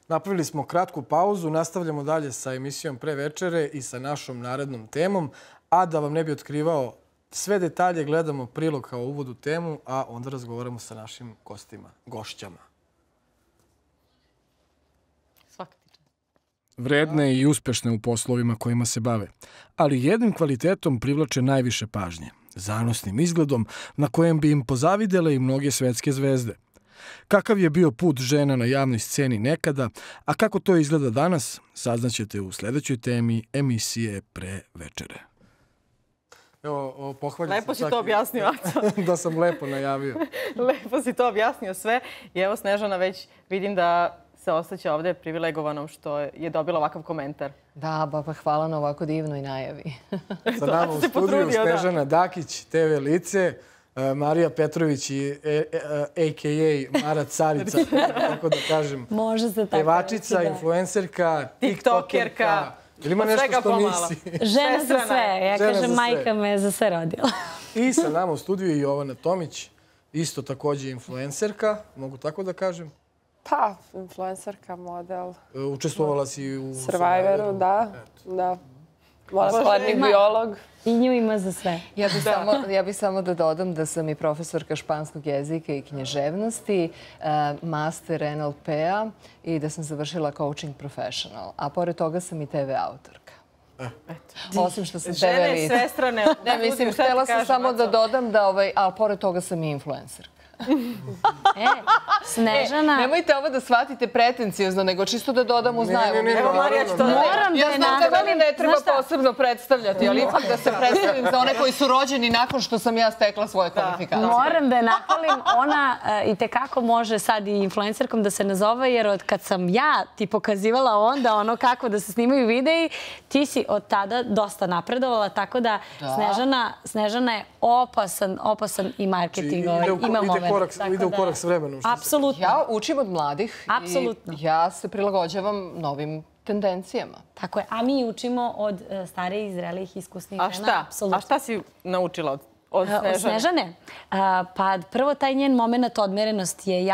Napravili smo kratku pauzu, nastavljamo dalje sa emisijom Pre večere i sa našom narednom temom. A da vam ne bi otkrivao sve detalje, gledamo prilog kao uvod u temu, a onda razgovaramo sa našim gostima, gošćama. Vredne i uspešne u poslovima kojima se bave, ali jednim kvalitetom privlače najviše pažnje, zanosnim izgledom na kojem bi im pozavidele i mnoge svetske zvezde. Kakav je bio put žena na javnoj sceni nekada, a kako to izgleda danas, saznaćete u sledećoj temi emisije Pre večere. Evo, pohvaljujem se. Lepo si to objasnio, Aco. Da sam lepo najavio. Lepo si to objasnio sve. I evo Snežana već vidim da se osjeća ovde privilegovanom što je dobila ovakav komentar. Da, pa hvala na ovako divnoj najavi. Sa nama u studiju Snežana Dakić, TV lice, Marija Petrović i a.k.a. Mara Carica, tako da kažem. Može se tako. Pevačica, influencerka, tiktokerka. Ili ima nešto što nisi? Žena za sve. Ja kažem, majka me za sve rodila. I sa nama u studiju je Jovana Tomić, isto takođe influencerka, mogu tako da kažem. Pa, influencerka, model. Učestvovala si u Survivoru, da. Molekularni biolog. I nju ima za sve. Ja bih samo da dodam da sam i profesorka španskog jezika i književnosti, master NLP-a i da sam završila coaching professional. A pored toga sam i TV autorka. Osim što sam TV lice. Žene svestrane. Ne, mislim, htjela sam samo da dodam da, ali pored toga sam i influencerka. Snežana... Nemojte ovo da shvatite pretencijozno, nego čisto da dodam u znaju. Evo, Marija će to Moram ja znam da meni ne treba posebno predstavljati, ali ipak da se predstavim za one koji su rođeni nakon što sam ja stekla svoje kvalifikacije. Moram da je nahvalim. Ona i tekako može sad i influencerkom da se nazove, jer od kad sam ja ti pokazivala onda ono kako da se snimaju videi, ti si od tada dosta napredovala, tako da Snežana je opasan i marketing. Ide u korak s vremenom. Apsolutno. Ja učim od mladih i ja se prilagođavam novim tendencijama. Tako je. A mi učimo od starijih, zrelijih, iskusnih žena. A šta si naučila od Snežane? Od Snežane? Pa prvo taj njen moment odmerenosti je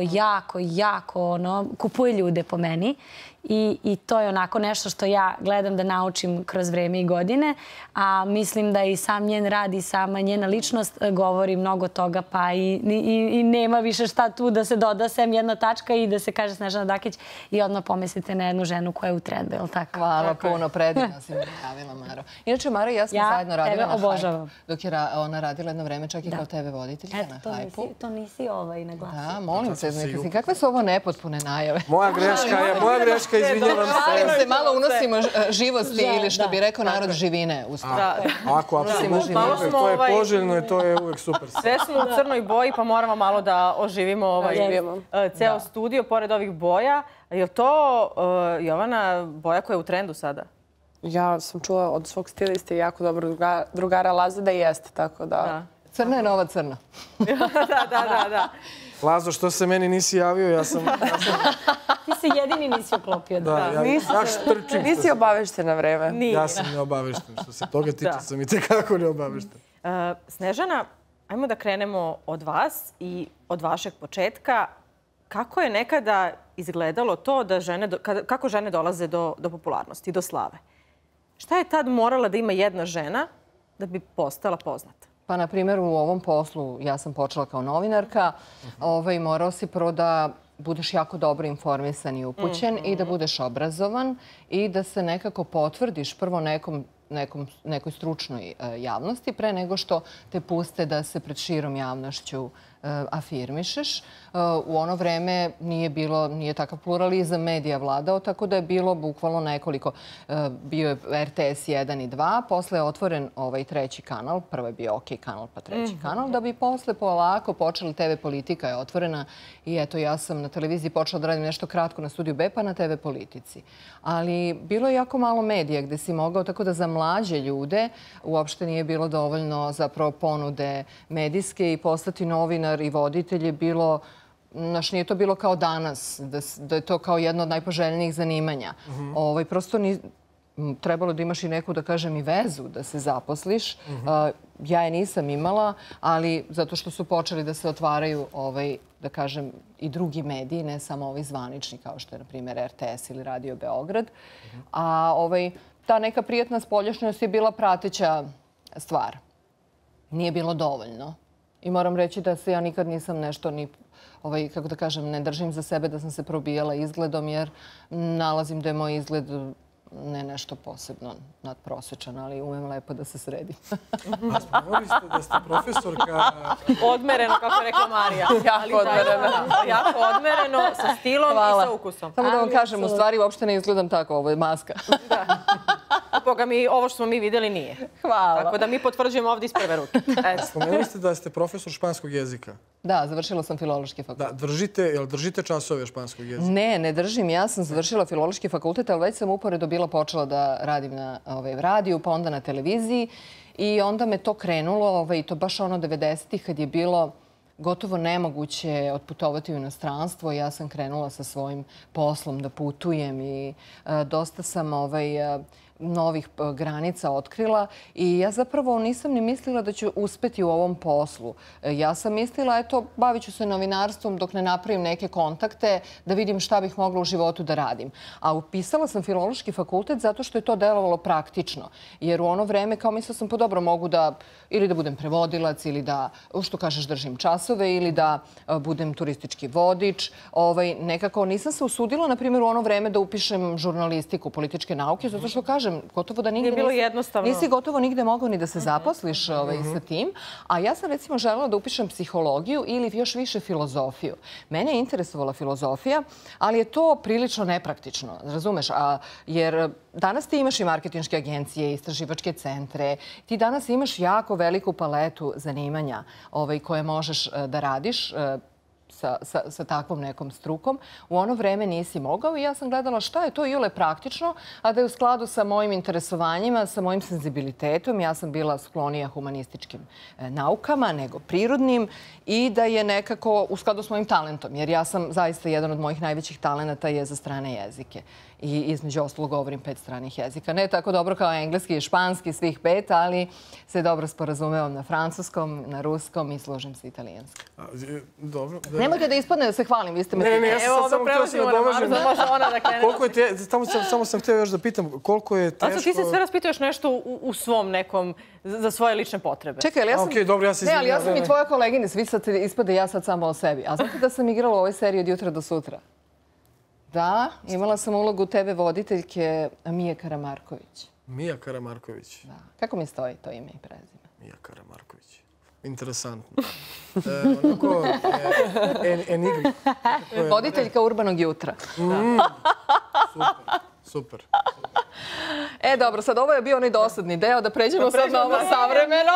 jako, kupuje ljude po meni. I to je onako nešto što ja gledam da naučim kroz vreme i godine, a mislim da i sam njen rad i sama njena ličnost govori mnogo toga, pa i nema više šta tu da se doda sem jedna tačka i da se kaže Snežana Dakić i odmah pomislite na jednu ženu koja je u trendu, je li tako? Hvala puno, predivno si mi javila, Maro. Inače, Mara i ja smo zajedno radila na Hype, dok je ona radila jedno vreme čak i kao TV voditeljka na Hype-u. To nisi naglasila. Da, molim se, kakve su ovo nepotpune najave? Moja greška, izvinjavam se. Šalim se, malo unosimo živosti ili što bi rekao narod živine. Ako, apsolutno. To je poželjno i to je uvek super. Sve smo u crnoj boji, pa moramo malo da oživimo ceo studio pored ovih boja. Je li to, Jovana, boja koja je u trendu sada? Ja sam čula od svog stilista i jako dobro drugara Laze da jeste, tako da... Crna je nova crna. Da. Lazo, što se meni nisi javio, ja sam... Ti se jedini nisi uklopio. Nisi obavešten na vreme. Ja sam neobavešten. Što se toga tiče, sam i tekako neobavešten. Snježana, ajmo da krenemo od vas i od vašeg početka. Kako je nekada izgledalo to da kako žene dolaze do popularnosti, do slave? Šta je tad morala da ima jedna žena da bi postala poznata? Pa, na primjer, u ovom poslu ja sam počela kao novinarka. Morao si prvo da budeš jako dobro informisan i upućen i da budeš obrazovan i da se nekako potvrdiš prvo nekoj stručnoj javnosti pre nego što te puste da se pred širom javnošću afirmišeš. U ono vreme nije takav pluralizam medija vladao, tako da je bilo bukvalno nekoliko. Bio je RTS 1 i 2, posle je otvoren ovaj treći kanal, prvo je bio OK kanal pa treći kanal, da bi posle polako počeli, TV Politika je otvorena i eto ja sam na televiziji počela da radim nešto kratko na Studiju B pa na TV Politici. Ali bilo je jako malo medija gde si mogao, tako da za mlađe ljude uopšte nije bilo dovoljno zapravo ponude medijske i postati novinar i voditelj je bilo, nije to bilo kao danas, da je to kao jedno od najpoželjnijih zanimanja. Prosto trebalo da imaš i neku, da kažem, i vezu da se zaposliš. Ja je nisam imala, ali zato što su počeli da se otvaraju, da kažem, i drugi mediji, ne samo ovi zvanični, kao što je, na primjer, RTS ili Radio Beograd. A ta neka prijatna spoljašnjost je bila prateća stvar. Nije bilo dovoljno. I moram reći da se ja nikad nisam nešto ni, kako da kažem, ne držim za sebe da sam se probijala izgledom, jer nalazim da je moj izgled ne nešto posebno nadprosečan, ali umem lepo da se sredim. A spomenuli ste da ste profesorka... Odmereno, kako je rekla Marija. Jako odmereno. Jako odmereno, sa stilom i sa ukusom. Samo da vam kažem, u stvari uopšte ne izgledam tako, ovo je maska. Boga mi, ovo što smo mi vidjeli nije. Hvala. Tako da mi potvrđujemo ovdje iz prve ruke. Spomenuli ste da ste profesor španskog jezika. Da, završila sam filološki fakultet. Da, držite časove španskog jezika? Ne držim. Ja sam završila filološki fakultet, ali već sam uporedo bila počela da radim na radiju, pa onda na televiziji. I onda me to krenulo, i to baš 90-ih kad je bilo gotovo nemoguće otputovati u inostranstvo. Ja sam krenula sa svojim poslom da putujem i dosta sam novih granica otkrila i ja zapravo nisam ni mislila da ću uspeti u ovom poslu. Ja sam mislila, eto, bavit ću se novinarstvom dok ne napravim neke kontakte da vidim šta bih mogla u životu da radim. A upisala sam filološki fakultet zato što je to delovalo praktično. Jer u ono vreme, kao mislila sam, pa dobro, mogu da ili da budem prevodilac ili da, što kažeš, držim časove ili da budem turistički vodič. Nekako nisam se usudila, na primjer, u ono vreme da upišem žurnalistiku, političke nauke, zato što kažem, gotovo da nisi gotovo nigde mogao ni da se zaposliš sa tim. A ja sam recimo želela da upišem psihologiju ili još više filozofiju. Mene je interesovala filozofija, ali je to prilično nepraktično, razumeš? Jer danas ti imaš i marketinške agencije, istraživačke centre. Ti danas imaš jako veliku paletu zanimanja koje možeš da radiš sa takvom nekom strukom. U ono vreme nisi mogao i ja sam gledala šta je to iole praktično, a da je u skladu sa mojim interesovanjima, sa mojim senzibilitetom. Ja sam bila sklonija humanističkim naukama nego prirodnim i da je nekako u skladu s mojim talentom. Jer ja sam zaista jedan od mojih najvećih talenata je za strane jezike. I između ostalog govorim 5 stranih jezika. Ne tako dobro kao engleski i španski, svih 5, ali se dobro sporazumevam na francuskom, na ruskom i služim se italijanskim. Dobro. Nemojte da ispadne da se hvalim, vi ste me pitali. Ne, ja sam samo htio se nadovežem. Samo sam htio još da pitam koliko je teško... Ti se sve raspituješ nešto u svom nekom, za svoje lične potrebe. Čekaj, ali ja sam i tvoja kolegina, svi sad ispade ja sad samo o sebi. A znate da sam igrala u ovoj seriji od jutra do sutra? Da, imala sam ulogu TV voditeljke Mije Karamarković. Mija Karamarković. Da. Kako mi stoji to ime i prezime? Mija Karamarković. Interesantno. Onako, enigma. Voditeljka Urbanog jutra. Super. Dobro, sad ovo je bio onaj dosadni deo, da pređemo sad na ovo savremeno.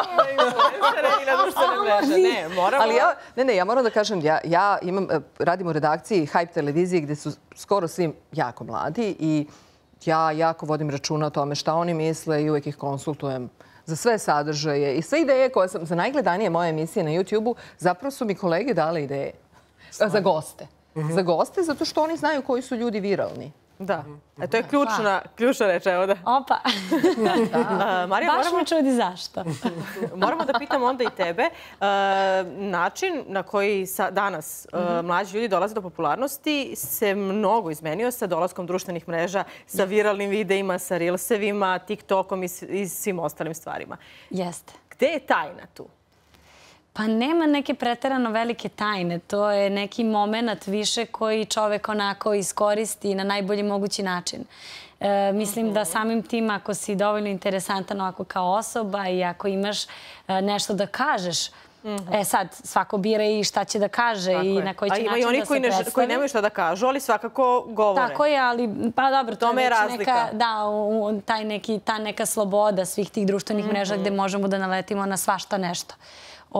Ne, ja moram da kažem, ja radim u redakciji Hype televiziji gde su skoro svi jako mladi i ja jako vodim računa o tome šta oni misle i uvijek ih konsultujem za sve sadržaje i sve ideje koje sam, za najgledanije moje emisije na YouTube-u, zapravo su mi kolege dale ideje za goste. Za goste, zato što oni znaju koji su ljudi viralni. Da, to je ključna reč, evo da. Opa. Baš me čudi zašto. Moramo da pitam onda i tebe. Način na koji danas mlađi ljudi dolaze do popularnosti se mnogo izmenio sa dolaskom društvenih mreža, sa viralnim videima, sa reelsevima, TikTokom i svim ostalim stvarima. Jeste. Gde je tajna tu? Pa nema neke preterano velike tajne. To je neki moment više koji čovek onako iskoristi na najbolji mogući način. Mislim da samim tim, ako si dovoljno interesantan ovako kao osoba i ako imaš nešto da kažeš, sad svako bira i šta će da kaže i na koji će način da se predstavi. A ima i oni koji nemaju šta da kažu, ali svakako govore. Tako je, ali pa dobro, to je razlika. Da, ta neka sloboda svih tih društvenih mreža gde možemo da naletimo na svašta nešto.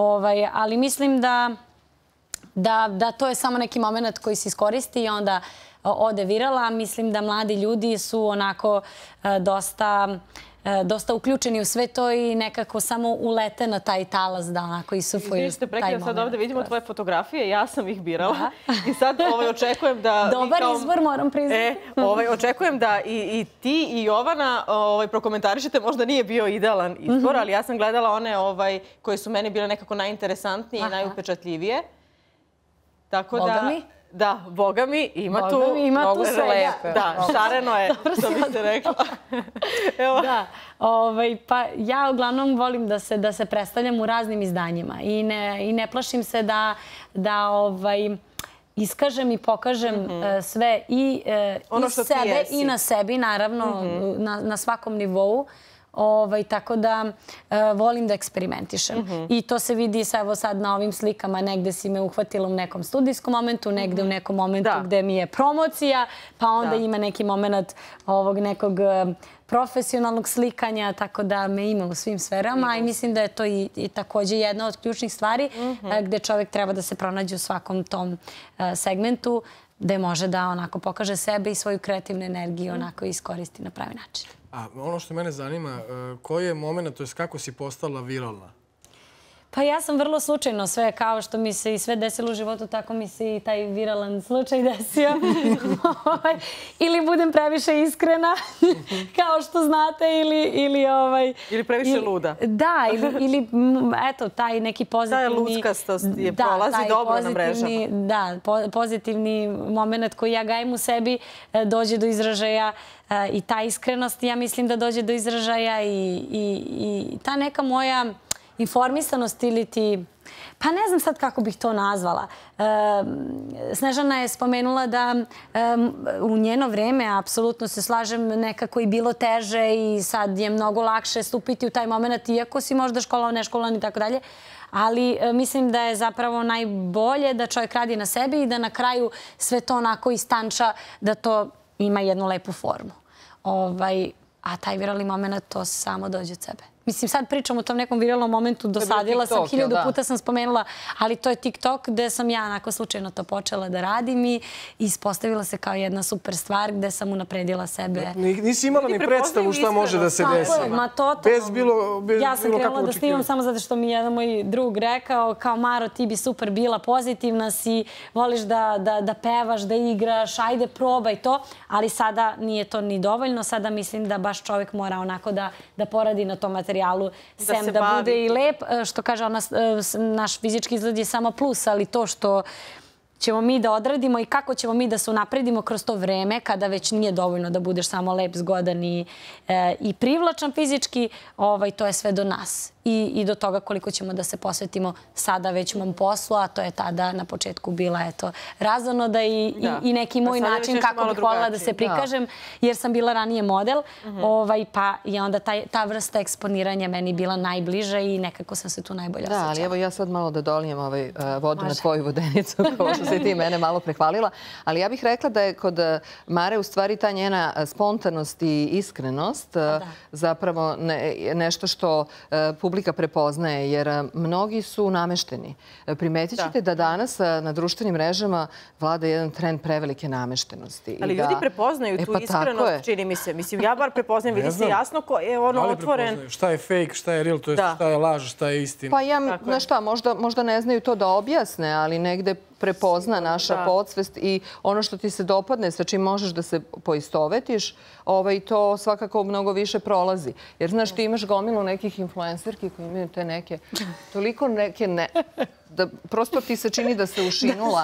Ali mislim da to je samo neki moment koji se iskoristi i onda ode virala. Mislim da mladi ljudi su onako dosta uključeni u sve to i nekako samo ulete na taj talas da onako isufaju taj moment. Izvinite, prekida, sad ovdje vidimo tvoje fotografije, ja sam ih birala i sad očekujem da... Dobar izbor, moram priznati. Očekujem da i ti i Jovana prokomentarišete, možda nije bio idealan izbor, ali ja sam gledala one koje su meni bile nekako najinteresantnije i najupečatljivije. Tako da... Boga mi? Da, Boga mi, ima tu mnogo svega. Da, šareno je, što biste rekla. Da, pa ja uglavnom volim da se predstavljam u raznim izdanjima i ne plašim se da iskažem i pokažem sve i iz sebe i na sebi, naravno, na svakom nivou. Tako da volim da eksperimentišem. I to se vidi evo sad na ovim slikama. Negde si me uhvatila u nekom studijskom momentu, negde u nekom momentu gde mi je promocija, pa onda ima neki moment ovog nekog profesionalnog slikanja, tako da me ima u svim sferama i mislim da je to i također jedna od ključnih stvari gde čovjek treba da se pronađe u svakom tom segmentu, gde može da onako pokaže sebe i svoju kreativnu energiju onako iskoristi na pravi način. A ono što mene zanima, koji je moment, to je kako si postala viralna? Pa ja sam vrlo slučajno sve, kao što mi se i sve desilo u životu, tako mi se i taj viralan slučaj desio. Ili budem previše iskrena, kao što znate, ili previše luda. Da, ili eto, taj neki pozitivni... Ta ludzkastost je prolazi dobro na mrežama. Da, pozitivni moment koji ja gajem u sebi dođe do izražaja i ta iskrenost, ja mislim da dođe do izražaja i ta neka moja informisanost ili ti... Pa ne znam sad kako bih to nazvala. Snežana je spomenula da u njeno vreme, apsolutno se slažem, nekako i bilo teže i sad je mnogo lakše stupiti u taj moment, iako si možda školovan, neškolovan i tako dalje. Ali mislim da je zapravo najbolje da čovjek radi na sebi i da na kraju sve to onako istanča, da to ima jednu lepu formu. A taj viralni moment, to samo dođe od sebe. Mislim, sad pričam o tom nekom viralnom momentu, dosadila sam, 1000 puta sam spomenula, ali to je TikTok gde sam ja onako slučajno to počela da radim i ispostavila se kao jedna super stvar gde sam unapredila sebe. Nisi imala ni predstavu šta može da se desi. Ma totalno. Ja sam krenula da snimam samo zato što mi jedan moj drug rekao kao Maro, ti bi super bila, pozitivna si, voliš da pevaš, da igraš, ajde probaj to, ali sada nije to ni dovoljno, sada mislim da baš čovjek mora onako da poradi na tom materijalu, sem da bude i lep, što kaže ona, naš fizički izgled je samo plus, ali to što ćemo mi da odradimo i kako ćemo mi da se unapredimo kroz to vreme, kada već nije dovoljno da budeš samo lep, zgodan i privlačan fizički, to je sve do nas. I do toga koliko ćemo da se posvetimo sada već mom poslu, a to je tada na početku bila razonoda i neki moj način kako bih voljela da se prikažem, jer sam bila ranije model, pa je onda ta vrsta eksponiranja meni bila najbliža i nekako sam se tu najbolje osjećala. Da, ali evo ja sad malo da dolijem vodu na tvoju vodenicu, kao što si ti mene malo prehvalila, ali ja bih rekla da je kod Mare u stvari ta njena spontanost i iskrenost zapravo nešto što publika prepoznaje, jer mnogi su namešteni. Primetit ćete da danas na društvenim mrežama vlada jedan trend prevelike nameštenosti. Ali ljudi prepoznaju tu iskrenost, čini mi se. Mislim, ja bar prepoznajem, vidi se jasno ko je ono otvoren. Šta je fake, šta je real, to je šta je laž, šta je istina. Pa ja, znaš šta, možda ne znaju to da objasne, ali negde prepozna naša podsvest i ono što ti se dopadne, sa čim možeš da se poistovetiš, to svakako mnogo više prolazi. Jer, znaš, ti imaš gomilu nekih influencerki koji imaju te neke, toliko neke da prosto ti se čini da se ušinula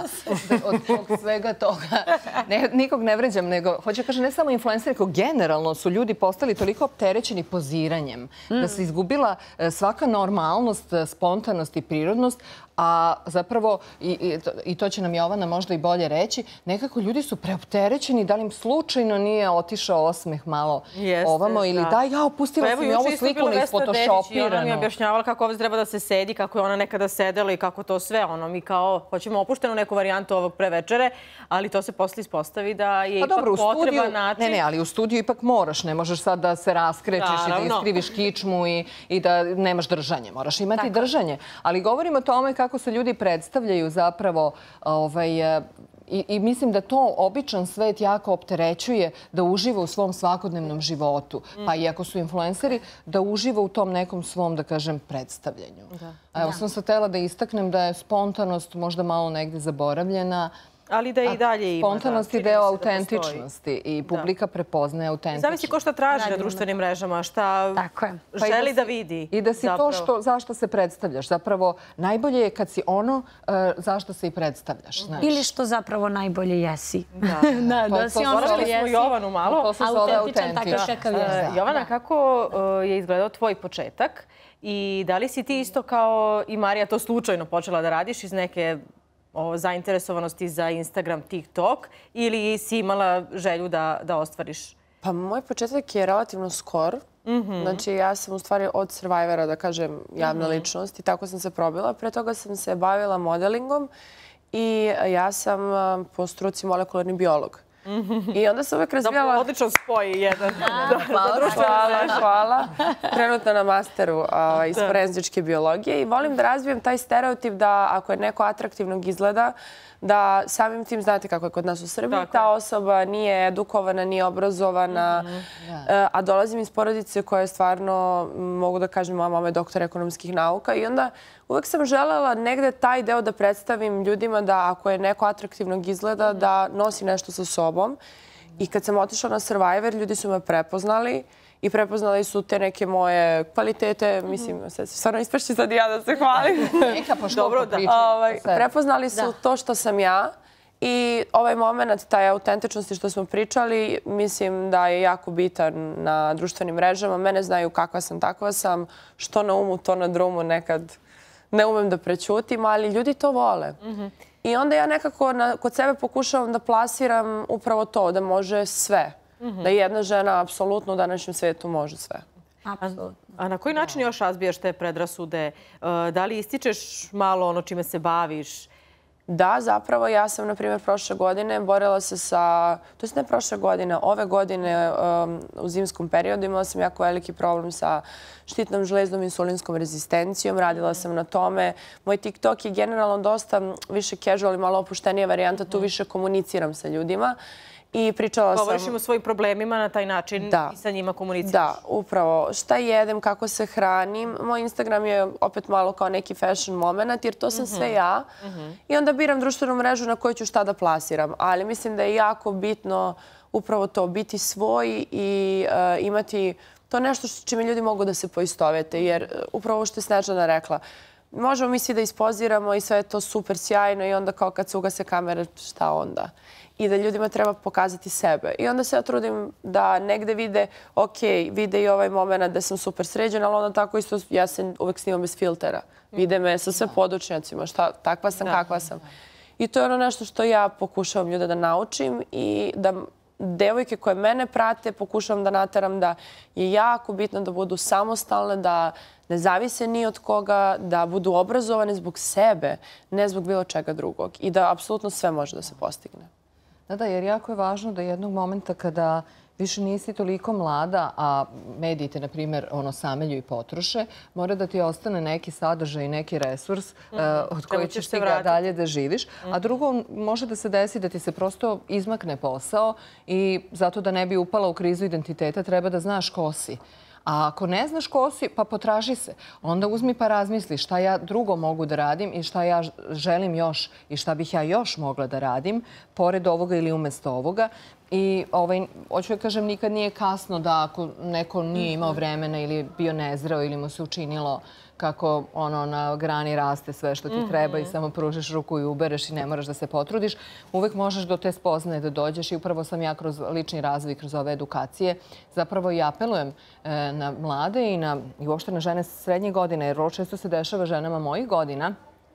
od svega toga. Nikog ne vređam, nego, hoće kaže, ne samo influenceri, nego generalno su ljudi postali toliko opterećeni poziranjem, da se izgubila svaka normalnost, spontanost i prirodnost, a zapravo, i to će nam Jovana možda i bolje reći, nekako ljudi su preopterećeni, da li im slučajno nije otišao osmeh malo ovamo ili da, ja opustila sam i ovu sliku na isfotoshopiranu. Ona mi je objašnjavala kako ovdje treba da se sedi, kako je ona nekada sedela i kako to sve. Mi kao hoćemo opuštenu neku varijantu ovog prevečere, ali to se posle ispostavi da je ipak potreban način. Ne, ali u studiju ipak moraš, ne možeš sad da se raskrećeš i da iskriviš kičmu i da nemaš držanje. Moraš imati držanje. Ali govorimo o tome kako se ljudi predstavljaju zapravo I mislim da to običan svet jako opterećuje da uživa u svom svakodnevnom životu. Pa i ako su influenceri, da uživa u tom nekom svom, da kažem, predstavljanju. Evo, sam se htela da istaknem da je spontanost možda malo negde zaboravljena. Ali da i dalje ima. Spontanost je deo autentičnosti i publika prepoznaje autentičnost. Zavisi ko šta traži na društvenim mrežama, šta želi da vidi. I da si to zašto se predstavljaš. Zapravo, najbolje je kad si ono zašto se i predstavljaš. Ili što zapravo najbolje jesi. Da si ono što jesi. Jovanu malo. To se zove autentičan, takav kakav je. Jovana, kako je izgledao tvoj početak i da li si ti isto kao i Marija to slučajno počela da radiš iz neke zainteresovanosti za Instagram, TikTok ili si imala želju da ostvariš? Pa moj početak je relativno skor. Znači ja sam u stvari od Survivora, da kažem, javna ličnost i tako sam se probila. Pre toga sam se bavila modelingom i ja sam po struci molekularni biolog. I onda sam uvek razvijala... Odlično spoji jedan. Hvala. Trenutno na masteru iz forenzičke biologije i volim da razvijem taj stereotip da ako je neko atraktivnog izgleda, da samim tim, znate kako je kod nas u Srbiji, ta osoba nije edukovana, nije obrazovana, a dolazim iz porodice koja je stvarno, mogu da kažem, moja mama je doktor ekonomskih nauka i onda uvek sam želela negde taj deo da predstavim ljudima da ako je neko atraktivnog izgleda, da nosi nešto sa sobom. I kad sam otišla na Survivor, ljudi su me prepoznali i prepoznali su te neke moje kvalitete. Mislim, stvarno ispašći sad i ja da se hvalim. Dobro, da. Prepoznali su to što sam ja i ovaj moment, taj autentičnosti što smo pričali, mislim da je jako bitan na društvenim mrežama. Mene znaju kakva sam, takva sam. Što na umu, to na drumu. Nekad ne umem da prećutim, ali ljudi to vole. I onda ja nekako kod sebe pokušavam da plasiram upravo to, da može sve. Da jedna žena apsolutno u današnjem svijetu može sve. A na koji način još razbijaš te predrasude? Da li ističeš malo ono čime se baviš? Da, zapravo ja sam, na primjer, prošle godine borila se sa... To je ne prošle godine, ove godine u zimskom periodu imala sam jako veliki problem sa štitnom žlezdom, insulinskom rezistencijom. Radila sam na tome. Moj TikTok je generalno dosta više casual i malo opuštenija varijanta. Tu više komuniciram sa ljudima. I pričala sam... Govoriš im o svojim problemima na taj način i sa njima komuniciraš. Da, upravo. Šta jedem, kako se hranim. Moj Instagram je opet malo kao neki fashion moment, jer to sam sve ja. I onda biram društvenu mrežu na kojoj ću šta da plasiram. Ali mislim da je jako bitno upravo to, biti svoj i imati to nešto čime ljudi mogu da se poistovete. Jer upravo što je Snežana rekla, možemo mi svi da ispoziramo i sve je to super sjajno i onda kao kad se ugase kamere, šta onda? I da ljudima treba pokazati sebe. I onda se ja trudim da negde vide, ok, vide i ovaj moment da sam super sređena, ali onda tako isto ja se uvek snimam bez filtera. Vide me sa sve podočnjacima, takva sam, kakva sam. I to je ono nešto što ja pokušavam ljude da naučim i da devojke koje mene prate pokušavam da nateram da je jako bitno da budu samostalne, da ne zavise ni od koga, da budu obrazovane zbog sebe, ne zbog bilo čega drugog. I da apsolutno sve može da se postigne. Da, jer jako je važno da jednog momenta kada više nisi toliko mlada, a mediji te, na primjer, samelju i potroše, mora da ti ostane neki sadržaj i neki resurs od koji ćeš ti dalje da živiš. A drugo, može da se desi da ti se prosto izmakne posao i zato da ne bi upala u krizu identiteta treba da znaš ko si. A ako ne znaš ko si, pa potraži se. Onda uzmi pa razmisli šta ja drugo mogu da radim i šta ja želim još i šta bih ja još mogla da radim, pored ovoga ili umjesto ovoga. I hoću da kažem, nikad nije kasno da ako neko nije imao vremena ili bio nezreo ili mu se učinilo kako na grani raste sve što ti treba i samo pružiš ruku i ubereš i ne moraš da se potrudiš. Uvek možeš do te spoznaje da dođeš i upravo sam ja kroz lični razvoj, kroz ove edukacije zapravo i apelujem na mlade i uopšte na žene srednje godine, jer vrlo često se dešava ženama mojih godina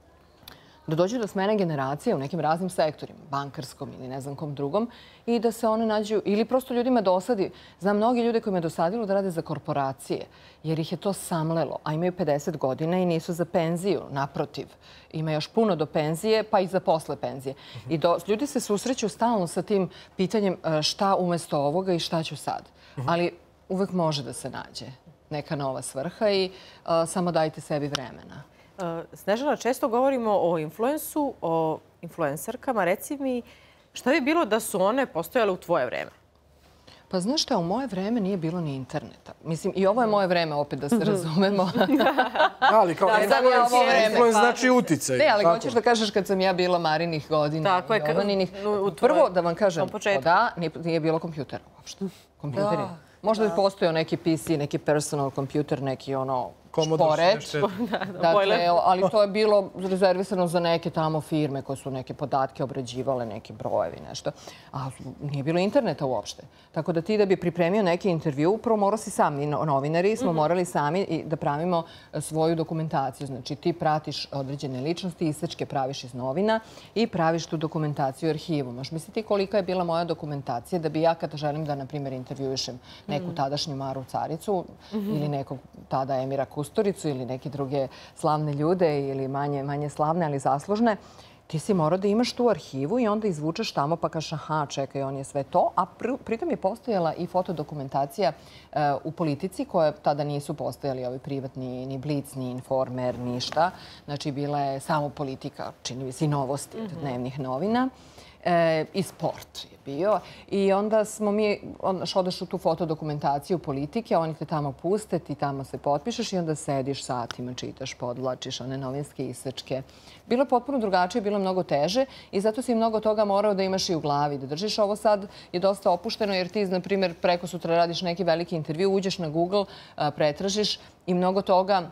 da dođu do smene generacije u nekim raznim sektorima, bankarskom ili ne znam kom drugom, i da se one nađu, ili prosto ljudima dosadi. Znam mnogi ljude koji me dosadilo da rade za korporacije, jer ih je to samlelo, a imaju 50 godina i nisu za penziju, naprotiv. Ima još puno do penzije, pa i za posle penzije. I ljudi se susreću stalno sa tim pitanjem šta umjesto ovoga i šta ću sad. Ali uvek može da se nađe neka nova svrha i samo dajte sebi vremena. Snežana, često govorimo o influensu, o influencerkama. Reci mi, šta bi bilo da su one postojale u tvoje vreme? Pa znaš šta, u moje vreme nije bilo ni interneta. Mislim, i ovo je moje vreme, opet da se razumemo. Ali kao influence znači uticaj. Ne, ali hoćeš da kažeš kad sam ja bila Marinih godina i Jovaninih. Prvo da vam kažem, da, nije bilo kompjutera uopšte. Kompjuteri. Možda bi postojao neki PC, neki personal kompjuter, neki šporet. Dakle, ali to je bilo rezervisano za neke tamo firme koje su neke podatke obrađivale, neki brojevi, nešto. A nije bilo interneta uopšte. Tako da ti da bi pripremio neki intervju, prvo morao si sam, mi novinari smo morali sami da pravimo svoju dokumentaciju. Znači ti pratiš određene ličnosti, isečke praviš iz novina i praviš tu dokumentaciju u arhivu. Možeš misliti kolika je bila moja dokumentacija da bi ja kada želim da, na primjer, intervjuišem neku tadašnju Maru Caricu ili nekog tada Emira Kusturicu ili neke druge slavne ljude ili manje slavne, ali zaslužne, ti si morao da imaš tu arhivu i onda izvučeš tamo pa kažeš aha, čekaj, on je sve to. A pritom je postojala i fotodokumentacija u politici koje tada nisu postojali ovi privatni, ni Blic, ni Informer, ništa. Znači, bila je samo politika, čini mi se i novosti od dnevnih novina. I sport je bio. I onda smo mi, odeš u tu fotodokumentaciju politike, oni te tamo puste, ti tamo se potpišeš i onda sediš satima, čitaš, podvlačiš one novinske isečke. Bilo je potpuno drugačije, bilo je mnogo teže i zato si mnogo toga morao da imaš i u glavi, da držiš. Ovo sad je dosta opušteno jer ti, na primjer, preko sutra radiš neki veliki intervju, uđeš na Google, pretražiš i mnogo toga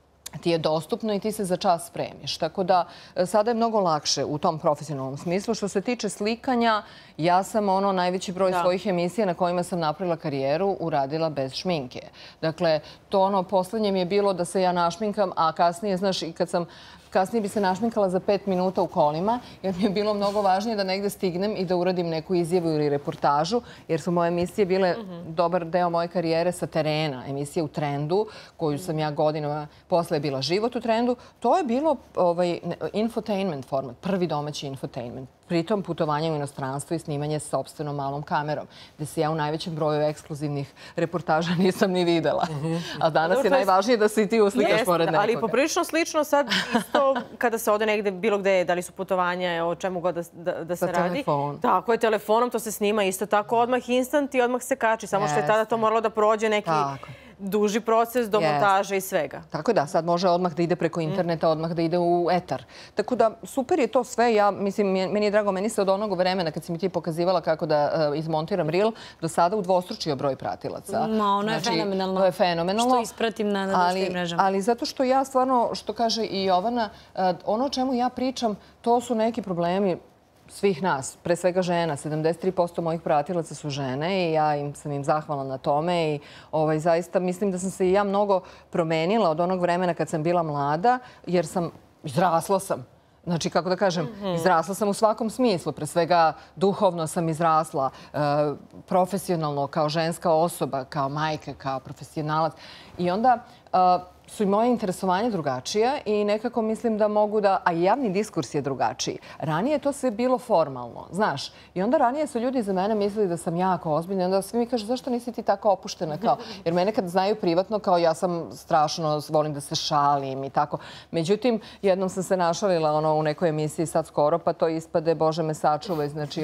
ti je dostupno i ti se za čas spremiš. Tako da sada je mnogo lakše u tom profesionalnom smislu. Što se tiče slikanja, ja sam najveći broj svojih emisija na kojima sam napravila karijeru uradila bez šminke. Dakle, to poslednje mi je bilo da se ja našminkam, a kasnije, znaš, i kad sam kasnije bi se našminkala za 5 minuta u kolima, jer mi je bilo mnogo važnije da negde stignem i da uradim neku izjavu ili reportažu, jer su moje emisije bile dobar deo moje karijere sa terena. Emisije u Trendu, koju sam ja godinama posle bila Život u Trendu. To je bilo infotainment format, prvi domaći infotainment. Pritom putovanje u inostranstvo i snimanje sa sopstvenom malom kamerom, gde se ja u najvećem broju ekskluzivnih reportaža nisam ni videla. A danas je najvažnije da se i ti uslikaš pored nekoga. Ali poprilično slično sad isto kada se ode negde bilo gde, da li su putovanja, o čemu god da se radi. Sa telefonom. Tako je, telefonom to se snima isto tako, odmah instant i odmah se kači. Samo što je tada to moralo da prođe neki duži proces do montaže i svega. Tako da, sad može odmah da ide preko interneta, odmah da ide u etar. Tako da, super je to sve. Ja, mislim, meni je drago, meni se od onog vremena kad si mi ti pokazivala kako da izmontiram reel, do sada udvostručio broj pratilaca. Ono je fenomenalno. To je fenomenalno. Što ispratim na društvenim mrežama. Ali zato što ja stvarno, što kaže i Jovana, ono o čemu ja pričam, to su neki problemi svih nas, pre svega žena. 73% mojih pratilaca su žene i ja sam im zahvalna na tome i zaista mislim da sam se i ja mnogo promenila od onog vremena kad sam bila mlada, jer izrasla sam. Znači, kako da kažem, izrasla sam u svakom smislu. Pre svega duhovno sam izrasla, profesionalno, kao ženska osoba, kao majka, kao profesionalac. I onda su i moje interesovanje drugačije i nekako mislim da mogu da... A i javni diskurs je drugačiji. Ranije je to sve bilo formalno, znaš. I onda ranije su ljudi za mene mislili da sam jako ozbiljna. I onda svi mi kažu, zašto nisi ti tako opuštena? Jer mene kad znaju privatno, kao ja sam strašno, volim da se šalim i tako. Međutim, jednom sam se našalila u nekoj emisiji sad skoro, pa to ispade, Bože me sačuvaj, znači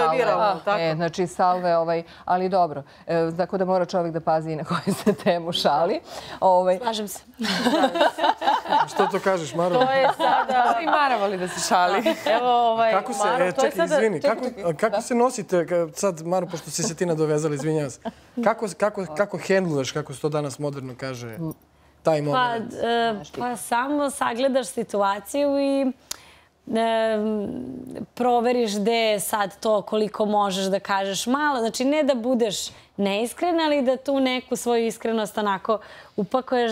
znači salve, ali dobro. Tako da mora čovjek da pazi i na koju se temu šali. Slažem se. Što to kažeš, Maro? To je sada... I Mara voli da se šali. Evo, kako se, čekaj, izvini, kako se nosite, sad, Maro, pošto si se ti nadovezala, izvinjavam se, kako hendluješ, kako se to danas moderno kaže, taj moment? Pa samo sagledaš situaciju i proveriš gde je sad to, koliko možeš da kažeš malo. Znači, ne da budeš neiskren, ali da tu neku svoju iskrenost onako upakuješ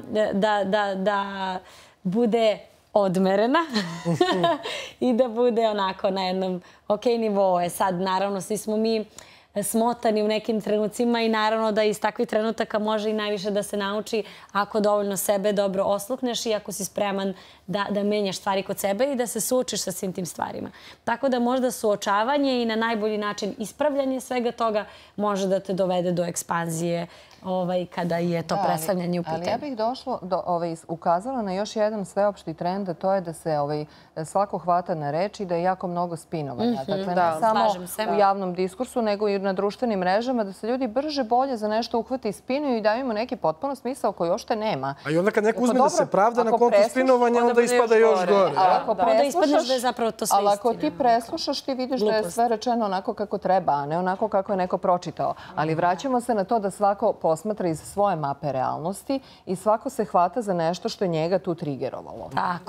da bude odmerena i da bude onako na jednom okej nivou. Sad, naravno, svi smo mi smotani u nekim trenucima i naravno da iz takvih trenutaka može i najviše da se nauči ako dovoljno sebe dobro osluhneš i ako si spreman da menjaš stvari kod sebe i da se suočiš sa svim tim stvarima. Tako da možda suočavanje i na najbolji način ispravljanje svega toga može da te dovede do ekspanzije kada je to predstavljanje u pitanju. Ali ja bih ukazala na još jedan sveopšti trend, a to je da se svako hvata na reč i da je jako mnogo spinovanja. Dakle, ne samo u javnom diskursu, nego i na društvenim mrežama, da se ljudi brže, bolje za nešto uhvati i spinuju i daju im neki potpuno smisao koji uopšte nema. A i onda kad neko uzme da se pravda na kontu spinovanja, onda ispada još gore. Onda ispadneš da je zapravo to sve istina. Ali ako ti preslušaš, ti vidiš da je sve rečeno onako kako treba, a ne onako kako je neko pročitao. Ali vraćamo se na to da svako posmatra iz svoje mape realnosti i svako se hvata za nešto što je njega tu trigerovalo.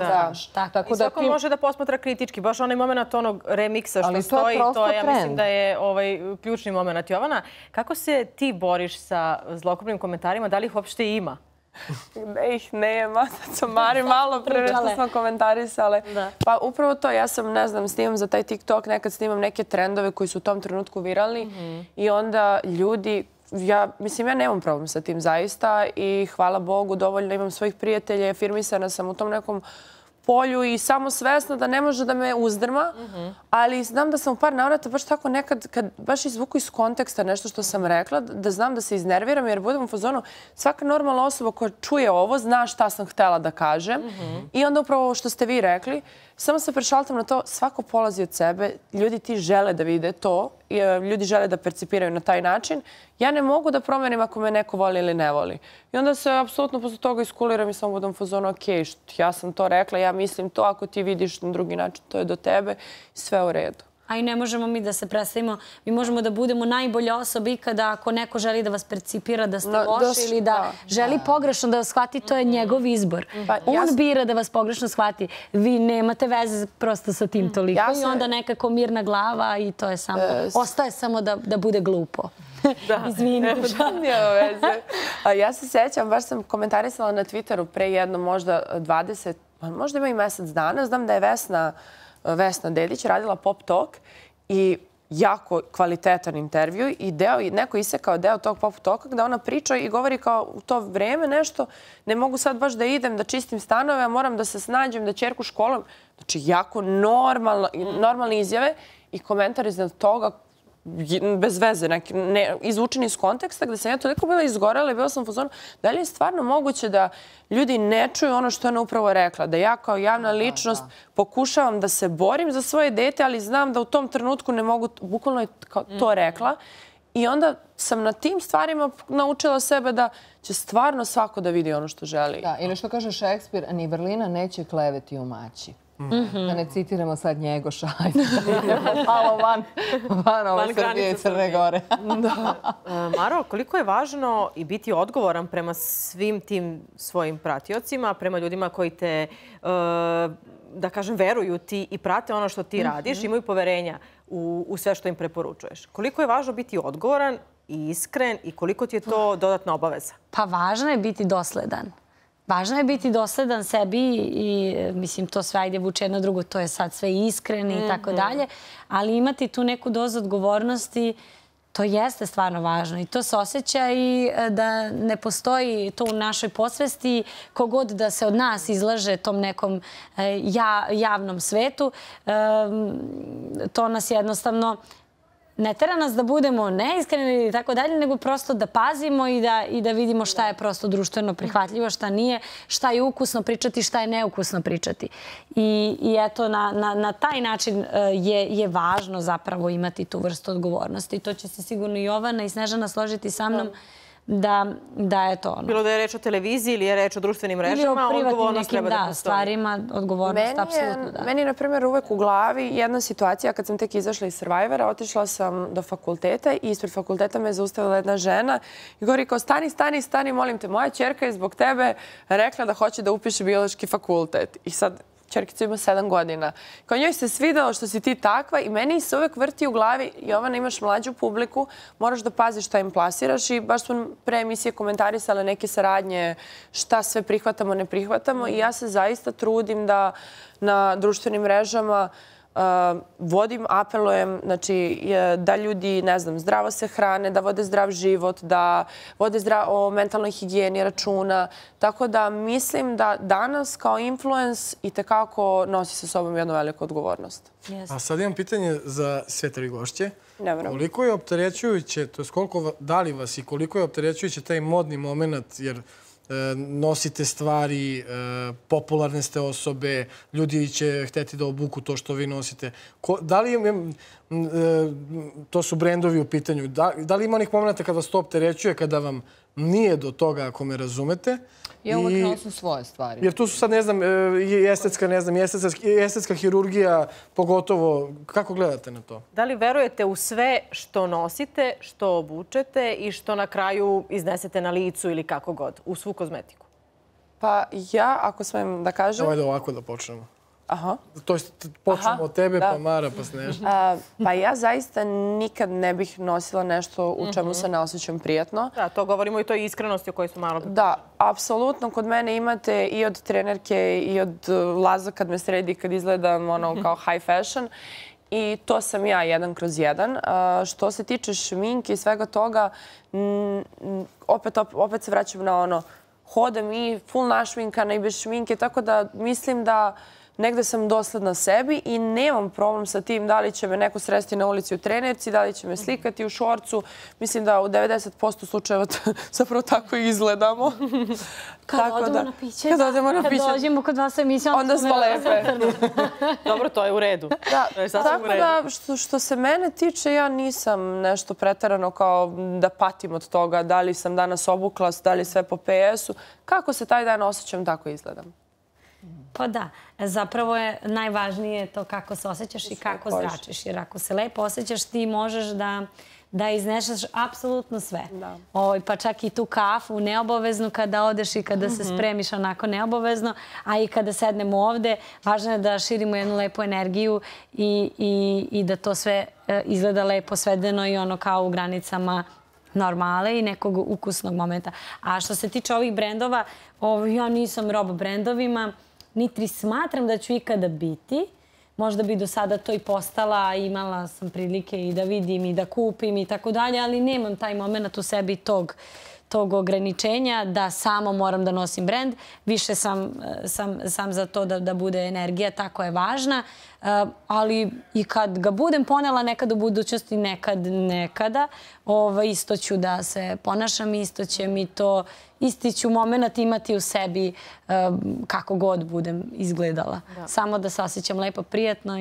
I svako može da posmatra kritički. Baš onaj moment onog remiksa što stoji, to ja mislim da je ključni moment. Jovana, kako se ti boriš sa zlokobnim komentarima? Da li ih uopšte ima? Ne ih nema. Sad sam Mari malo pre nešto smo komentarisale. Pa upravo to. Ja sam, ne znam, snimam za taj TikTok, nekad snimam neke trendove koji su u tom trenutku viralni i onda ljudi ja nemam problem sa tim zaista i hvala Bogu, dovoljno imam svojih prijatelja, afirmisana sam u tom nekom polju i samo svesna da ne može da me uzdrma, ali znam da sam u par navrata baš tako nekad, kad baš izvuku iz konteksta nešto što sam rekla, da znam da se iznerviram jer budem u fazonu, svaka normalna osoba koja čuje ovo zna šta sam htela da kažem i onda upravo ovo što ste vi rekli, samo se prešaltam na to, svako polazi od sebe, ljudi ti žele da vide to, ljudi žele da percipiraju na taj način. Ja ne mogu da promenim ako me neko voli ili ne voli. I onda se apsolutno posle toga iskuliram i samo budem u fazonu, ok, ja sam to rekla, ja mislim to, ako ti vidiš na drugi način, to je do tebe, sve u redu. A i ne možemo mi da se predstavimo, mi možemo da budemo najbolja osoba ikada ako neko želi da vas percipira da ste loši ili da želi pogrešno da vas shvati, to je njegov izbor. On bira da vas pogrešno shvati. Vi nemate veze prosto sa tim toliko i onda nekako mirna glava i to je samo, ostaje samo da bude glupo. Izvini. Ja se sećam, baš sam komentarisala na Twitteru pre jedno možda 20, možda ima i mesec dana, znam da je Vesna Dedić radila Pop Talk i jako kvalitetan intervju i neko isekao deo tog Pop Talka gde ona priča i govori kao u to vreme nešto, ne mogu sad baš da idem da čistim stanove, a moram da se snađem, da ćerku školom. Znači, jako normalne izjave i komentar iznad toga bez veze, izvučeni iz konteksta, gde sam ja toliko bila izgorela i bila sam u fazonu, da li je stvarno moguće da ljudi ne čuju ono što je ona upravo rekla, da ja kao javna ličnost pokušavam da se borim za svoje dete, ali znam da u tom trenutku ne mogu, bukvalno je to rekla. I onda sam na tim stvarima naučila sebe da će stvarno svako da vidi ono što želi. Da, ili što kaže Šekspir, ni vrlina neće kleveti u maći. Da ne citiramo sad Njegoša. Malo van ove Srbije i Crne Gore. Maro, koliko je važno i biti odgovoran prema svim tim svojim pratiocima, prema ljudima koji te, da kažem, veruju ti i prate ono što ti radiš, imaju poverenja u sve što im preporučuješ. Koliko je važno biti odgovoran i iskren i koliko ti je to dodatna obaveza? Pa važno je biti dosledan. Važno je biti dosledan sebi i mislim to sve ajde vuče jedno drugo, to je sad sve iskreni i tako dalje, ali imati tu neku dozu odgovornosti, to jeste stvarno važno i to se osjeća i da ne postoji to u našoj podsvesti kogod da se od nas izlaže tom nekom javnom svetu, to nas jednostavno ne tera nas da budemo neiskreni i tako dalje, nego prosto da pazimo i da vidimo šta je prosto društveno prihvatljivo, šta nije, šta je ukusno pričati, šta je neukusno pričati. I eto, na taj način je važno zapravo imati tu vrstu odgovornosti. To će se sigurno i Jovana i Snežana složiti sa mnom da je to ono. Bilo da je reč o televiziji ili je reč o društvenim mrežama, odgovornost treba da postoji. Stvarima, odgovornost, apsolutno da. Meni je, na primjer, uvek u glavi jedna situacija kad sam tek izašla iz Survivora, otišla sam do fakulteta i ispred fakulteta me zaustavila jedna žena i govori kao stani, molim te, moja ćerka je zbog tebe rekla da hoće da upiše biološki fakultet. I sad ćerkica ima 7 godina. Kao njoj se svidelo što si ti takva i meni se uvek vrti u glavi, Jovana, imaš mlađu publiku, moraš da paziš šta im plasiraš i baš smo pre emisije komentarisale neke saradnje, šta sve prihvatamo, ne prihvatamo i ja se zaista trudim da na društvenim mrežama vodim, apelujem, znači, da ljudi, ne znam, zdravo se hrane, da vode zdrav život, da vode o mentalnoj higijeni računa. Tako da mislim da danas kao influens i tekako nosi sa sobom jednu veliku odgovornost. A sad imam pitanje za sve tri gošće. Dobro. Koliko je opterećujuće, to je da li vas i koliko je opterećujuće taj modni moment, jer nosite stvari, popularne ste osobe, ljudi će hteti da obuku to što vi nosite. Da li to su brendovi u pitanju, da li ima onih momenta kada vas to opterećuje, kada vam nije do toga, ako me razumete? Ja uvek nosim svoje stvari. Jer tu su sad, ne znam, i estetska hirurgija, pogotovo. Kako gledate na to? Da li verujete u sve što nosite, što obučete i što na kraju iznesete na licu ili kako god, u svu kozmetiku? Pa ja, ako smem da kažem... Ovo je ovako da počnemo. Aha. To je, počnemo od tebe, pa Mara, pa Snežana. Pa ja zaista nikad ne bih nosila nešto u čemu se ne osjećam prijatno. Da, to govorimo i toj iskrenosti o kojoj smo malo... Da, apsolutno. Kod mene imate i od trenerke i od Laza kad me sredi, kad izgledam kao high fashion. I to sam ja, 1/1. Što se tiče šminke i svega toga, opet se vraćam na ono, hodam i full našminkana i bez šminke, tako da mislim da negde sam dosledna sebi i nemam problem sa tim da li će me neko sresti na ulici u trenerci, da li će me slikati u šorcu. Mislim da u 90% slučajeva zapravo tako i izgledamo. Kad odemo na piće, kad dođemo kod vas emisiju, onda smo lepe. Dobro, to je u redu. Tako da, što se mene tiče, ja nisam nešto preterano kao da patim od toga da li sam danas obukla, da li sve po PS-u. Kako se taj dan osjećam, tako izgledam. Pa da, zapravo je najvažnije to kako se osjećaš i kako zračiš. Jer ako se lepo osjećaš, ti možeš da izneseš apsolutno sve. Pa čak i tu kafu neobaveznu kada odeš i kada se spremiš onako neobavezno, a i kada sednemo ovde, važno je da širimo jednu lepu energiju i da to sve izgleda lepo svedeno i ono kao u granicama normale i nekog ukusnog momenta. A što se tiče ovih brendova, ja nisam roba brendovima, niti smatram da ću ikada biti. Možda bi do sada to i postala, imala sam prilike i da vidim i da kupim i tako dalje, ali nemam taj moment u sebi tog ograničenja da samo moram da nosim brend. Više sam za to da bude energija, tako je važna. Ali i kad ga budem ponela nekad u budućnosti, nekada, isto ću da se ponašam, isto će mi to, isti ću moment imati u sebi kako god budem izgledala. Samo da se osjećam lepo, prijatno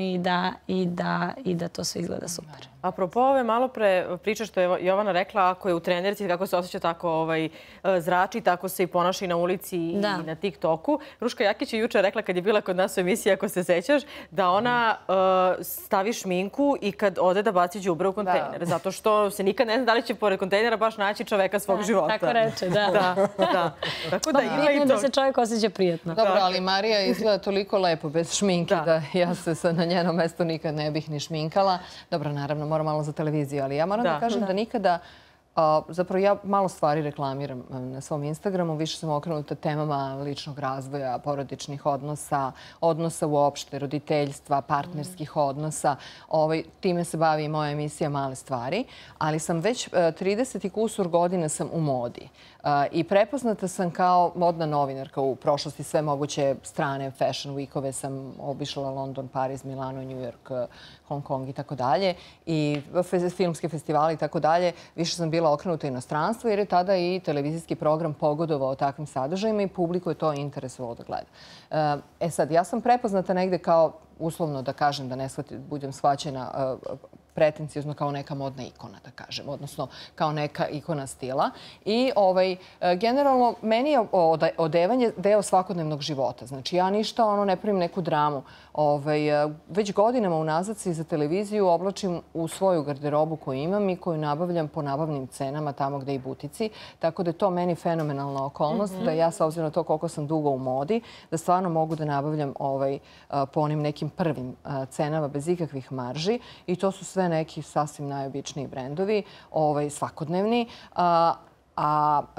i da to sve izgleda super. Apropo ove malo pre priče što je Jovana rekla, ako je u trenerci, kako se osjeća, tako zrači, tako se i ponaša i na ulici i na TikToku. Ruška Jakić je juče rekla kad je bila kod nas u emisiji, ako se sećaš, da ona stavi šminku i kad ode da baci đubre u kontejner. Zato što se nikad ne zna da li će pored kontejnera baš naći čoveka svog života. Tako reče, da. Tako da ima i to. Da se čovjek osjeća prijatno. Dobro, ali Marija izgleda toliko lepo bez šminke da ja se na njenom mestu nikad ne bih ni šminkala. Dobro, naravno, moram malo za televiziju, ali ja moram da kažem da nikada... Zapravo, ja malo stvari reklamiram na svom Instagramu. Više sam okrenuta temama ličnog razvoja, porodičnih odnosa, odnosa uopšte, roditeljstva, partnerskih odnosa. Time se bavi i moja emisija Male stvari. Ali sam već 30 i kusur godina sam u modi. I prepoznata sam kao modna novinarka u prošlosti. Sve moguće strane fashion weekove sam obišla London, Pariz, Milano, New York, Hong Kong i tako dalje. I filmske festivale i tako dalje. Više sam bila okrenuta inostranstvo jer je tada i televizijski program pogodovao takvim sadržajima i publiku je to interesovalo da gleda. Sad, ja sam prepoznata negde kao, uslovno da kažem, da ne budem shvaćena pretencijozno kao neka modna ikona, da kažem, odnosno kao neka ikona stila. I generalno, meni je odevanje deo svakodnevnog života. Znači, ja ništa ne pravim neku dramu. Već godinama unazad se za televiziju oblačim u svoju garderobu koju imam i koju nabavljam po nabavnim cenama tamo gde i butici. Tako da je to meni fenomenalna okolnost da ja, s obzirom na to koliko sam dugo u modi, da stvarno mogu da nabavljam po onim nekim prvim cenama bez ikakvih marži. I to su sve neki sasvim najobičniji brendovi, svakodnevni.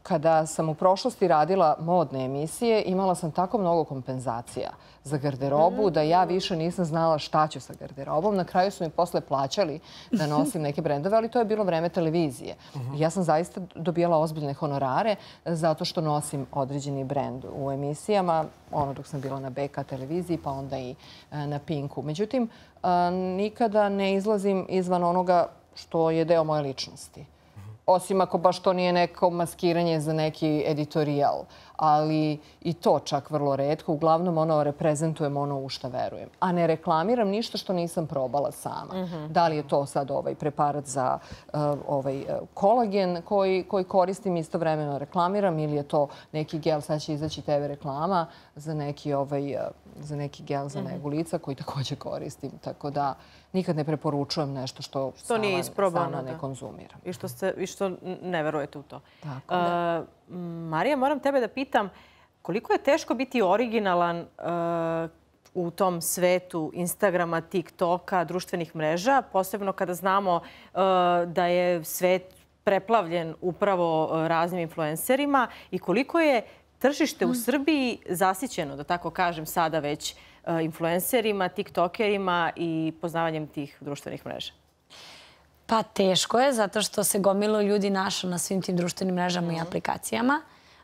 Kada sam u prošlosti radila modne emisije, imala sam tako mnogo kompenzacija za garderobu da ja više nisam znala šta ću sa garderobom. Na kraju su mi posle plaćali da nosim neke brendove, ali to je bilo vreme televizije. Ja sam zaista dobijala ozbiljne honorare zato što nosim određeni brend u emisijama, dok sam bila na BK televiziji, pa onda i na Pinku. Međutim, nikada ne izlazim izvan onoga što je deo moje ličnosti. Osim ako baš to nije neko maskiranje za neki editorijal. Ali i to čak vrlo retko. Uglavnom reprezentujem ono u šta verujem. A ne reklamiram ništa što nisam probala sama. Da li je to sad preparat za kolagen koji koristim istovremeno reklamiram ili je to neki gel, sad će izaći TV reklama za neki gel za negu lica koji također koristim. Tako da nikad ne preporučujem nešto što sama ne konzumiram. I što ne verujete u to. Tako da. Marija, moram tebe da pitam koliko je teško biti originalan u tom svetu Instagrama, TikToka, društvenih mreža, posebno kada znamo da je svet preplavljen upravo raznim influencerima i koliko je tržište u Srbiji zasićeno, da tako kažem, sada već influencerima, tiktokerima i poznavanjem tih društvenih mreža? Pa teško je, zato što se gomilo ljudi našlo na svim tim društvenim mrežama i aplikacijama.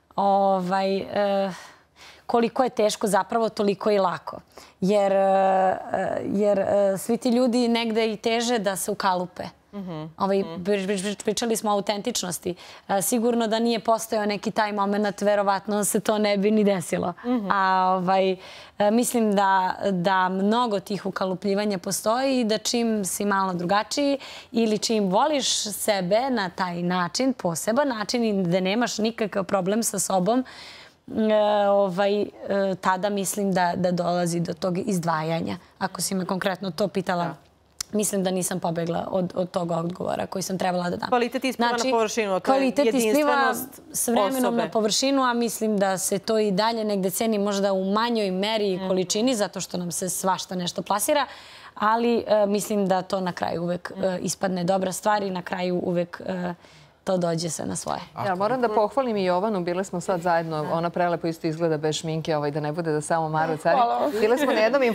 Koliko je teško, zapravo toliko i lako. Jer svi ti ljudi negde i teže da se ukalupe. Pričali smo o autentičnosti. Sigurno da nije postojao neki taj moment, verovatno se to ne bi ni desilo. A mislim da mnogo tih ukalupljivanja postoji i da čim si malo drugačiji ili čim voliš sebe na taj način, poseban način i da nemaš nikakav problem sa sobom, tada mislim da dolazi do tog izdvajanja. Ako si me konkretno to pitala, mislim da nisam pobegla od tog odgovora koji sam trebala da dam. Kvalitet ispliva na površinu, to je jedinstvenost osobe. Kvalitet ispliva s vremenom na površinu, a mislim da se to i dalje negde ceni možda u manjoj meri i količini, zato što nam se svašta nešto plasira, ali mislim da to na kraju uvek ispadne dobra stvar i na kraju uvek to dođe se na svoje. Ja moram da pohvalim i Jovanu, bile smo sad zajedno, ona prelepo isto izgleda bez šminke, da ne bude da samo Mara Carica. Bile smo na jednom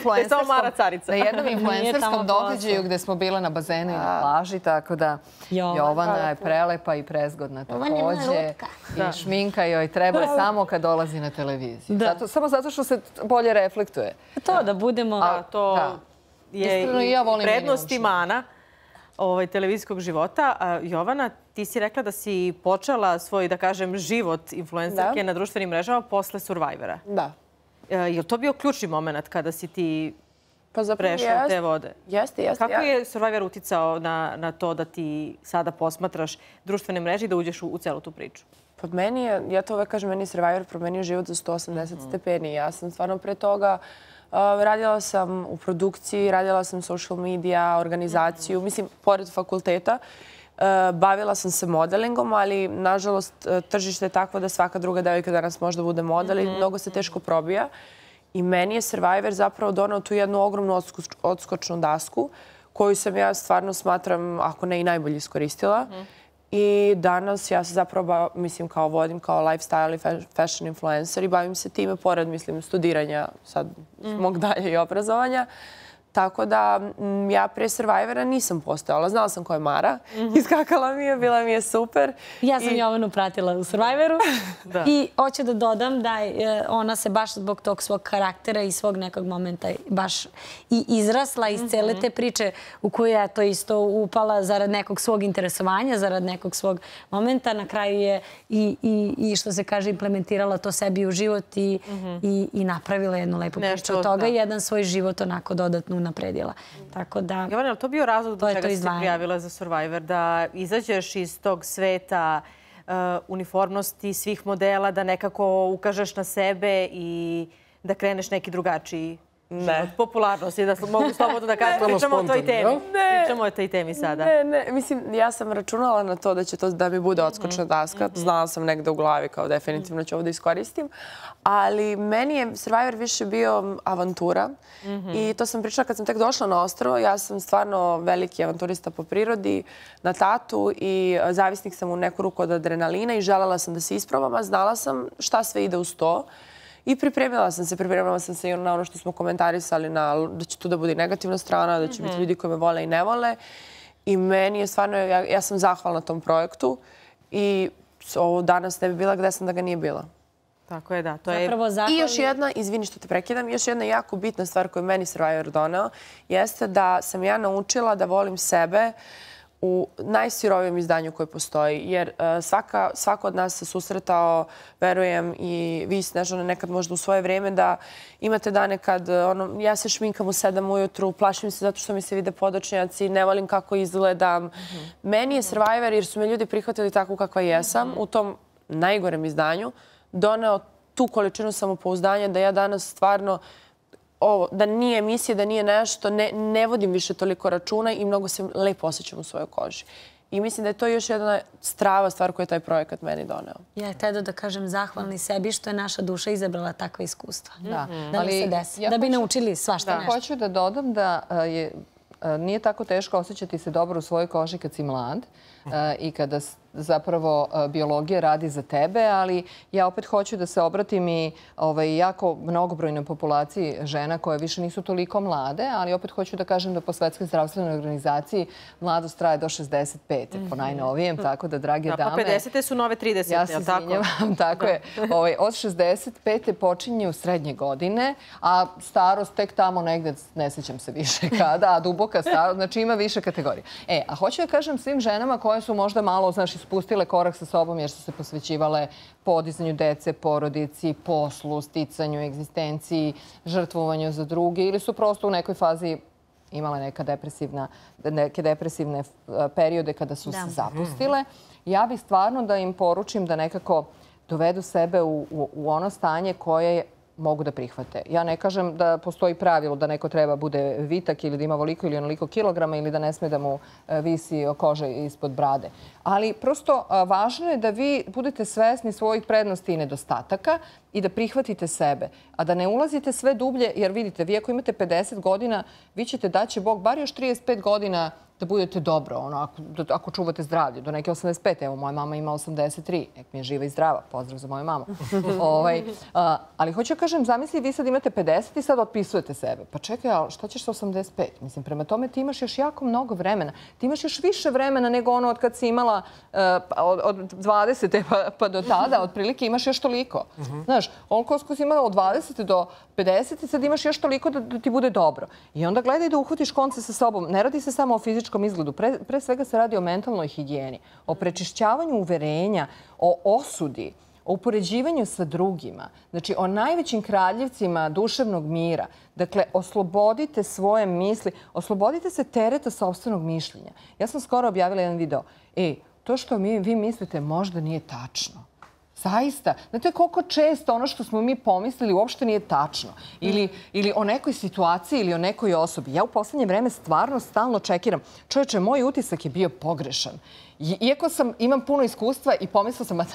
influencerskom događaju gde smo bile na bazenu i na plaži, tako da Jovana je prelepa i prezgodna takođe. I šminka joj treba samo kad dolazi na televiziju. Samo zato što se bolje reflektuje. To da budemo... To je prednost i mana televizijskog života. Jovana, ti si rekla da si počela svoj, da kažem, život influencerke na društvenim mrežama posle Survivora. Da. Je li to bio ključni moment kada si ti prešla te vode? Jeste. Kako je Survivor uticao na to da ti sada posmatraš društvene mreže i da uđeš u celu tu priču? Pod meni je, ja to uvek kažem, meni je Survivor promenio život za 180 stepeni. Ja sam stvarno pre toga radila sam u produkciji, radila sam social media, organizaciju, mislim, pored fakulteta. Bavila sam se modelingom, ali nažalost tržište je takvo da svaka druga devojka danas može da bude model i mnogo se teško probija. I meni je Survivor zapravo donao tu jednu ogromnu odskočnu dasku koju sam ja stvarno smatram, ako ne i najbolje iskoristila. I danas ja se zapravo, mislim, vodim kao lifestyle i fashion influencer i bavim se time pored, mislim, studiranja sad mog dalje i obrazovanja. Tako da ja pre Survivora nisam postojala. Znala sam ko je Mara. Iskakala mi je, bila mi je super. Ja sam Jovanu pratila u Survivoru. I hoću da dodam da ona se baš zbog tog svog karaktera i svog nekog momenta baš i izrasla iz cele te priče u koju je to isto upala zarad nekog svog interesovanja, zarad nekog svog momenta. Na kraju je i što se kaže implementirala to sebi u život i napravila jednu lepu priču od toga i jedan svoj život onako dodatno napredila. Tako da... Jovana, je li to bio razlog do čega si se prijavila za Survivor? Da izađeš iz tog sveta uniformnosti svih modela, da nekako ukažeš na sebe i da kreneš neki drugačiji Ne. Popularnosti, da mogu slobodno da kažem. Pričamo o toj temi. Pričamo o toj temi sada. Ne. Mislim, ja sam računala na to da će to da mi bude odskočna daska. Znala sam negde u glavi kao definitivno ću ovo da iskoristim. Ali meni je Survivor više bio avantura. I to sam pričala kad sam tek došla na ostrvo. Ja sam stvarno veliki avanturista po prirodi, na tatu i zavisnik sam u neku ruku od adrenalina i želela sam da se isprobam, a znala sam šta sve ide uz to. I pripremila sam se i na ono što smo komentarisali, da će tu da bude negativna strana, da će biti ljudi koji me vole i ne vole. I meni je stvarno, ja sam zahvalna tom projektu i ovo danas ne bi bila gde sam da ga nije bila. Tako je, da. I još jedna, izvini što te prekidam, još jedna jako bitna stvar koju meni Survivor doneo jeste da sam ja naučila da volim sebe u najsirovijem izdanju koje postoji. Jer svako od nas se susretao, verujem, i vi, Snežana, nekad možda u svoje vreme da imate dane kad ja se šminkam u 7 ujutru, plašim se zato što mi se vide podočnjaci, ne volim kako izgledam. Meni je Survivor, jer su me ljudi prihvatili tako kakva jesam, u tom najgorem izdanju, doneo tu količinu samopouzdanja da ja danas stvarno da nije emisije, da nije nešto, ne vodim više toliko računa i mnogo se lepo osjećam u svojoj koži. I mislim da je to još jedna strava stvar koju je taj projekat meni doneo. Ja je tada da kažem zahvalni sebi što je naša duša izabrala takva iskustva. Da nam se desi. Da bi naučili svašta nešto. Hoću da dodam da nije tako teško osjećati se dobro u svojoj koži kad si mlad i kada zapravo biologija radi za tebe, ali ja opet hoću da se obratim i jako mnogobrojnoj populaciji žena koje više nisu toliko mlade, ali opet hoću da kažem da po Svetskoj zdravstvenoj organizaciji mladost traje do 65. po najnovijem, tako da, drage dame... Pa 50. su nove 30. Ja se izvinjavam, tako je. Od 65. počinju srednje godine, a starost tek tamo negde, ne sjećam se više kada, a duboka starost, znači ima više kategorija. A hoću da kažem svim ženama koje su možda malo, znaš, spustile korak sa sobom jer su se posvećivale podizanju dece, porodici, poslu, sticanju, egzistenciji, žrtvovanju za druge ili su prosto u nekoj fazi imale neke depresivne periode kada su se zapustile. Ja bih stvarno da im poručim da nekako dovedu sebe u ono stanje koje mogu da prihvate. Ja ne kažem da postoji pravilo da neko treba bude vitak ili da ima ovoliko ili onoliko kilograma ili da ne sme da mu visi koža ispod brade. Ali prosto važno je da vi budete svesni svojih prednosti i nedostataka i da prihvatite sebe. A da ne ulazite sve dublje, jer vidite, vi ako imate 50 godina, vi ćete da će Bog bar još 35 godina da budete dobro, ako čuvate zdravlje, do neke 85. Evo, moja mama ima 83. Nek mi je živa i zdrava. Pozdrav za moju mamu. Ali hoću da kažem, zamisli, vi sad imate 50 i sad otpisujete sebe. Pa čekaj, ali šta ćeš sa 85? Mislim, prema tome ti imaš još jako mnogo vremena. Ti imaš još više vremena nego ono od kad si imala od 20. pa do tada, otprilike imaš još toliko. Znaš, koliko si imala od 20. do 50. sad imaš još toliko da ti bude dobro. I onda gledaj da uhvatiš konce sa sobom. Ne radi se samo o fizičkom izgledu. Pre svega se radi o mentalnoj higijeni, o prečišćavanju uverenja, o osudi, o upoređivanju sa drugima. Znači, o najvećim kraljevcima duševnog mira. Dakle, oslobodite svoje misli, oslobodite se tereta sopstvenog mišljenja. Ja sam skoro objavila jedan video. To što vi mislite možda nije tačno. Zaista. Znate koliko često ono što smo mi pomislili uopšte nije tačno. Ili o nekoj situaciji ili o nekoj osobi. Ja u poslednje vreme stvarno stalno čekiram. Čovječe, moj utisak je bio pogrešan. Iako imam puno iskustva i pomislila sam,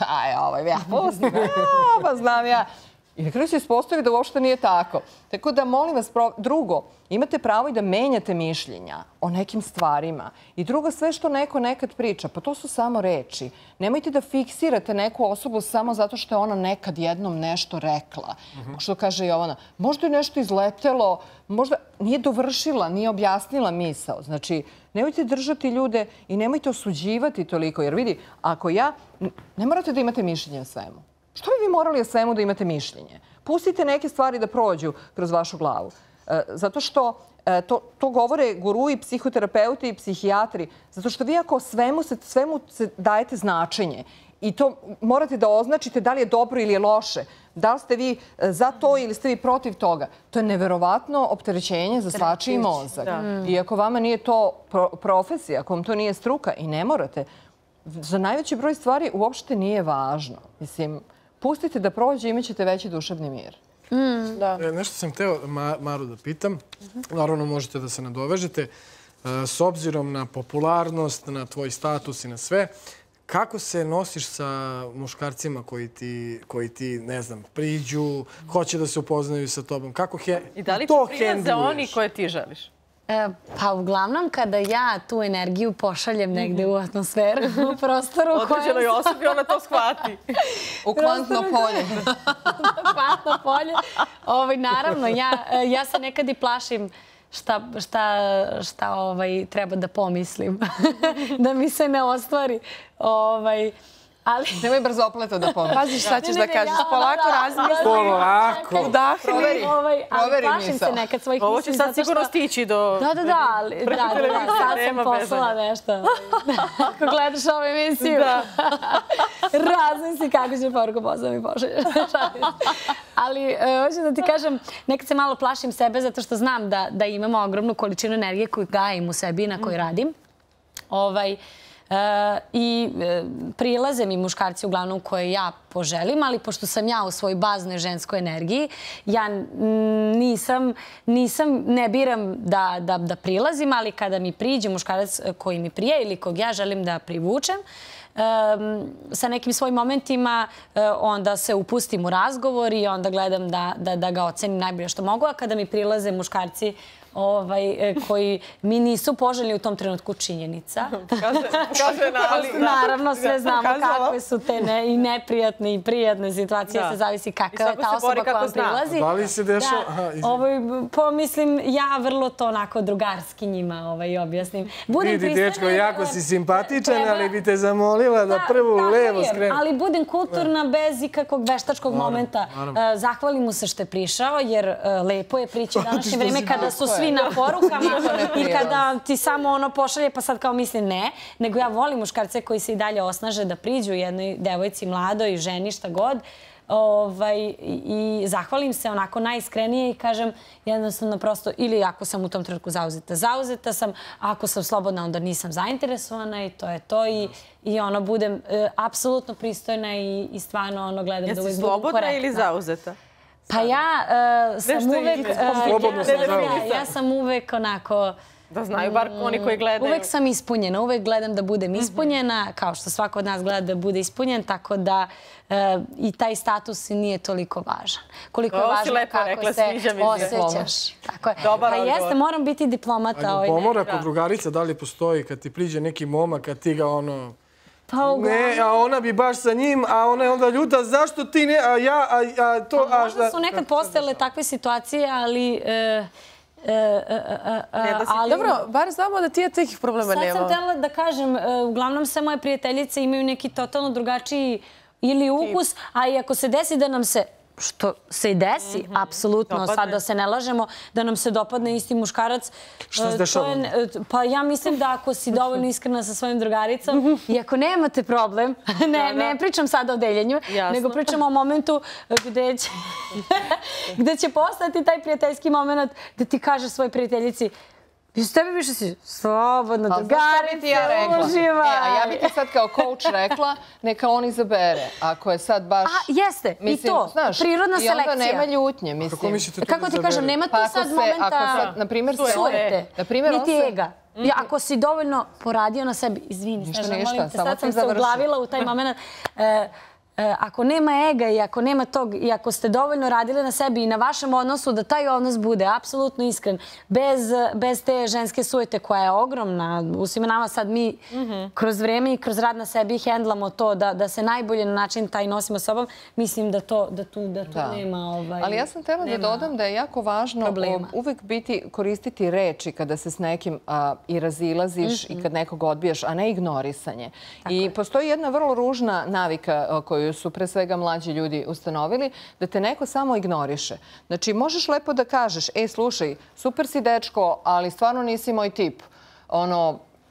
pa znam ja. I na kraju se ispostavi da uopšte nije tako. Tako da, molim vas, drugo, imate pravo i da menjate mišljenja o nekim stvarima. I drugo, sve što neko nekad priča, pa to su samo reči. Nemojte da fiksirate neku osobu samo zato što je ona nekad jednom nešto rekla. Što kaže Jovana, možda je nešto izletelo, možda nije dovršila, nije objasnila misao. Znači, nemojte držati ljude i nemojte osuđivati toliko. Jer vidi, ne morate da imate mišljenje o svemu. Što bi vi morali o svemu da imate mišljenje? Pustite neke stvari da prođu kroz vašu glavu. Zato što to govore gurui, psihoterapeuti i psihijatri. Zato što vi ako svemu se dajete značenje i to morate da označite da li je dobro ili je loše, da li ste vi za to ili ste vi protiv toga. To je neverovatno opterećenje za svačiji mozak. I ako vama nije to profesija, ako vam to nije struka i ne morate, za najveći broj stvari uopšte nije važno. Mislim, pustite da prođe i imat ćete veći duševni mir. Nešto sam hteo Maru da pitam. Naravno, možete da se nadovežete. S obzirom na popularnost, na tvoj status i na sve, kako se nosiš sa muškarcima koji ti, ne znam, priđu, hoće da se upoznaju sa tobom? Kako to hendluješ? I da li ti prilaze oni koje ti želiš? Pa uglavnom kada ja tu energiju pošaljem negde u atmosferu, u prostoru u kojem određenoj osobi ona to shvati. U kvantno polje. kvantno polje. Naravno, ja se nekad i plašim šta treba da pomislim. Da mi se ne ostvari. Nemoj brzopleto da pomisliš. Pazi šta ćeš da kažeš. Polako razmisli. Polako. Udahni. Ali plašim se nekad svojih misli. Ovo će sad sigurno stići do... Da, sad sam poslala nešto. Ako gledaš ovu emisiju, razmisli kako će poruku poslala mi pošalješ. Ali hoću da ti kažem, nekad se malo plašim sebe zato što znam da imamo ogromnu količinu energije koju gajim u sebi i na kojoj radim. I prilaze mi muškarci uglavnom koje ja poželim, ali pošto sam ja u svojoj baznoj ženskoj energiji, ja ne biram da prilazim, ali kada mi priđe muškarac koji mi prije ili kog ja želim da privučem, sa nekim svojim momentima onda se upustim u razgovor i onda gledam da ga ocenim najbolje što mogu, a kada mi prilaze muškarci koji mi nisu poželjni u tom trenutku činjenica. Kaže naravno, sve znamo kakve su te i neprijatne i prijatne situacije. Se zavisi kakva je ta osoba koja vam prilazi. Da li se dešava? Mislim, ja vrlo to onako drugarski njima objasnim. Vidi, dečko, jako si simpatičan, ali bi te zamolila da prvo levo skrenu. Ali budem kulturna bez ikakvog veštačkog momenta. Zahvalim mu se što je prišao, jer lepo je prići u današnje vreme kada su svi na porukama i kada ti samo pošalje pa sad kao mislim ne, nego ja volim muškarce koji se i dalje osnaže da priđu jednoj devojci, mladoj, ženi, šta god. I zahvalim se onako najiskrenije i kažem jednostavno prosto ili ako sam u tom trenutku zauzeta sam, ako sam slobodna onda nisam zainteresovana i to je to i budem apsolutno pristojna i stvarno gledam da uvijek budem korektna. Jesi slobodna ili zauzeta? Pa ja sam uvek onako... Da znaju bar oni koji gledaju. Uvek sam ispunjena, uvek gledam da budem ispunjena, kao što svako od nas gleda da bude ispunjen, tako da i taj status nije toliko važan. Koliko je važno kako se osjećaš. Pa jeste, moram biti diplomata. Ljubomora kod drugarica da li postoji kad ti priđe neki momak, kad ti ga ne, a ona bi baš sa njim, a ona je onda ljuta, zašto ti ne, a ja, a to... Možda su nekad postojale takve situacije, ali... Dobro, bar znamo da ti je takih problema nema. Sad sam htjela da kažem, uglavnom sve moje prijateljice imaju neki totalno drugačiji ili ukus, a i ako se desi da nam se, što se i desi, apsolutno, sad da se ne lažemo, da nam se dopadne isti muškarac. Šta se dešava? Pa ja mislim da ako si dovoljno iskrena sa svojim drugaricom i ako nemate problem, ne pričam sada o deljenju, nego pričam o momentu gde će postati taj prijateljski moment da ti kaže svojoj prijateljici s tebi više si slobodna, drugarica, uživaj. A ja bih ti sad kao coach rekla, neka on izabere. Ako je sad baš... Jeste, i to. Prirodna selekcija. I onda nema ljutnje, mislim. Kako ti kažem, nema tu sad momenta sujete, niti ega. Ako si dovoljno poradio na sebi, izvini, Snežana, molim te, sad sam se uglavila u taj moment. Ako nema ega i ako nema tog, i ako ste dovoljno radili na sebi i na vašem odnosu, da taj odnos bude apsolutno iskren, bez te ženske sujete koja je ogromna. U svima nama sad mi kroz vreme i kroz rad na sebi hendlamo to da se najbolje na način taj nosimo sobom. Mislim da tu nema... Ali ja sam htjela da dodam da je jako važno uvek koristiti reči kada se s nekim i razilaziš i kad nekog odbijaš, a ne ignorisanje. I postoji jedna vrlo ružna navika koju su pre svega mlađi ljudi ustanovili, da te neko samo ignoriše. Znači, možeš lepo da kažeš, slušaj, super si dečko, ali stvarno nisi moj tip.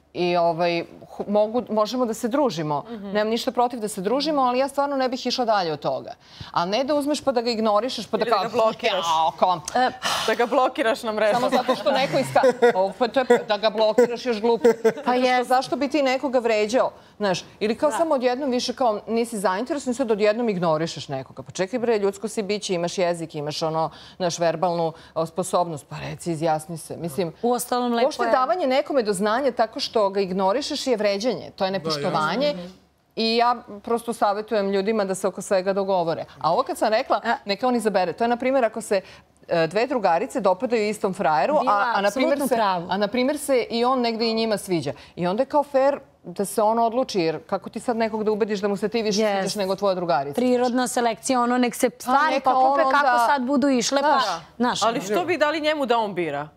i možemo da se družimo. Nemam ništa protiv da se družimo, ali ja stvarno ne bih išla dalje od toga. A ne da uzmeš pa da ga ignorišeš, pa da Ili da ga blokiraš. Da ga blokiraš na mrežu. Samo zato što neko da ga blokiraš još glupo. Pa zašto bi ti nekoga vređao? Znaš, ili kao samo odjednom više kao nisi zainteresovan, sad odjednom ignorišeš nekoga. Pa čekaj bre, ljudsko si biće, imaš jezik, imaš verbalnu sposobnost, pa reci, izjasni se. Mislim, uopšte davanje nekome do znanja tako što ga ignorišeš je vređanje. To je nepoštovanje. I ja prosto savjetujem ljudima da se oko svega dogovore. A ovo kad sam rekla, neka on izabere. To je, na primjer, ako se dve drugarice dopadaju istom frajeru, a na primjer se i on negde i njima sviđa. I onda je kao fair da se ono odluči, jer kako ti sad nekog da ubediš da mu se ti više sviđaš nego tvoja drugarica? Prirodna selekcija, nek se stvari poklope kako sad budu išle, pa znaš. Ali što bi dali njemu da on bira?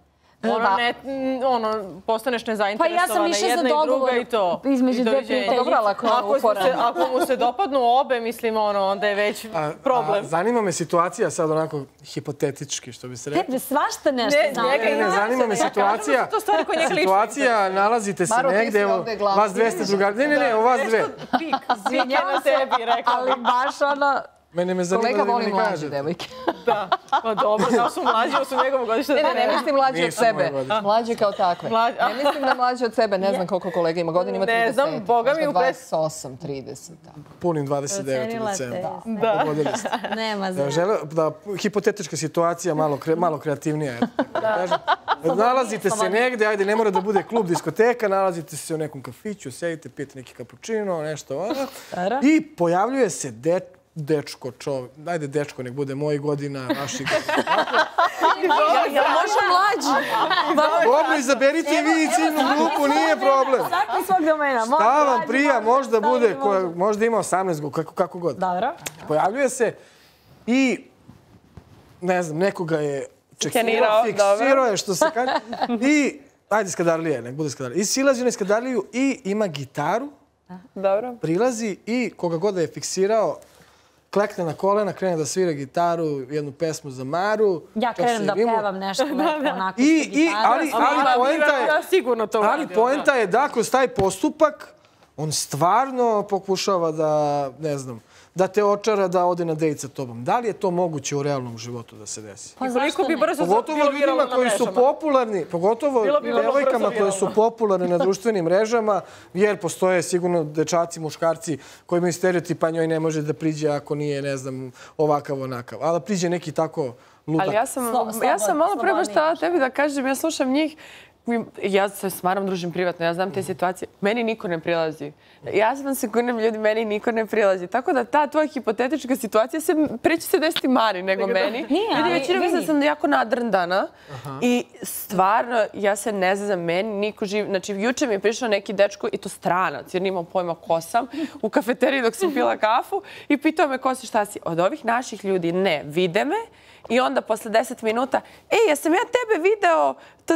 Postaneš nezainteresovana jedna i druga i to. Između dve prijateljice. Ako mu se dopadnu obe, mislim, onda je već problem. Zanima me situacija sad onako hipotetički, što bi se rekao. Tebe svašta nešto znam. Ne, zanima me situacija. Situacija, nalazite se negde, evo, vas 200 drugari. Ne, o vas dve. Pik je na tebi, rekao. Ali baš ono... Mene me zanima da mi ne kažete. Devojke. Da, pa dobro, da su mlađi, ovo su njegovo godište. Ne mislim mlađi od sebe. Mlađi kao takve. Ne mislim da mlađi od sebe, ne znam koliko kolega ima godina, ima 30. Ne znam, boga mi upred... 28, 30. Punim 29 u decembru. Da. Nema za... Hipotetička situacija, malo kreativnija. Nalazite se negde, ajde, ne mora da bude klub, diskoteka, nalazite se u nekom kafiću, sedite, pijete neki kapučino, nešto ono. I pojavljuje se dečko, ajde dečko, nek bude mojih godina, naših godina. Ja možem mlađi. Dobro, izaberite i vi ciljnu grupu, nije problem. Svaki svog domena. Šta vam prija, možda bude, možda ima 18 godina, kako god. Dobro. Pojavljuje se i, ne znam, nekoga je čekirao, fiksirao je, što se kaže. I, ajde, skadarlije, nek bude skadarlije. I silazi na skadarliju i ima gitaru. Dobro. Prilazi i koga god da je fiksirao, klekne na kolena, krene da svira gitaru, jednu pesmu za Maru. Ja krenem da pevam nešto onako s gitarom. Ali poenta je da kroz taj postupak on stvarno pokušava da, ne znam, da te očara, da ode na dejt sa tobom. Da li je to moguće u realnom životu da se desi? Pogotovo ljudima koji su popularni, pogotovo devojkama koje su popularne na društvenim mrežama, jer postoje sigurno dečaci, muškarci koji imaju stereotipa, njoj ne može da priđe ako nije, ne znam, ovakav, onakav. Ali da priđe neki tako ludak. Ali ja sam malo pre baš htela tebi da kažem, ja slušam njih, ja se s Marom družim privatno, ja znam te situacije. Meni niko ne prilazi. Ja sam sigurnim ljudi, meni niko ne prilazi. Tako da ta tvoja hipotetička situacija preće se desiti Mari nego meni. Ljudi, većina misle da sam jako nadrndana i stvarno, ja se ne znam, meni niko živ... Znači, juče mi je prišao neki dečko, i to stranac, jer nimam pojma ko sam, u kafeteriji dok sam pila kafu i pitao me ko si, šta si. Od ovih naših ljudi ne, vide me. I onda posle 10 minuta, jesam ja tebe video,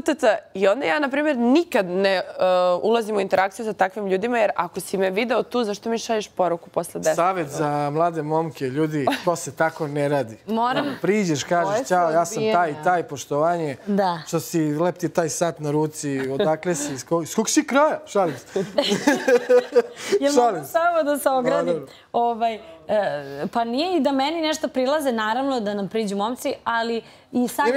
I onda ja, na primjer, nikad ne ulazim u interakciju sa takvim ljudima, jer ako si me video tu, zašto mi šalješ poruku posle 10? Savjet za mlade momke, ljudi, to se tako ne radi. Priđeš, kažeš, ćao, ja sam taj, poštovanje, što si lepti taj sat na ruci, odakle si, iz kog si kraja? Šalim se. Jel mogu samo da se ogradim? Pa nije i da meni nešto prilaze, naravno da nam priđu momci, ali i sad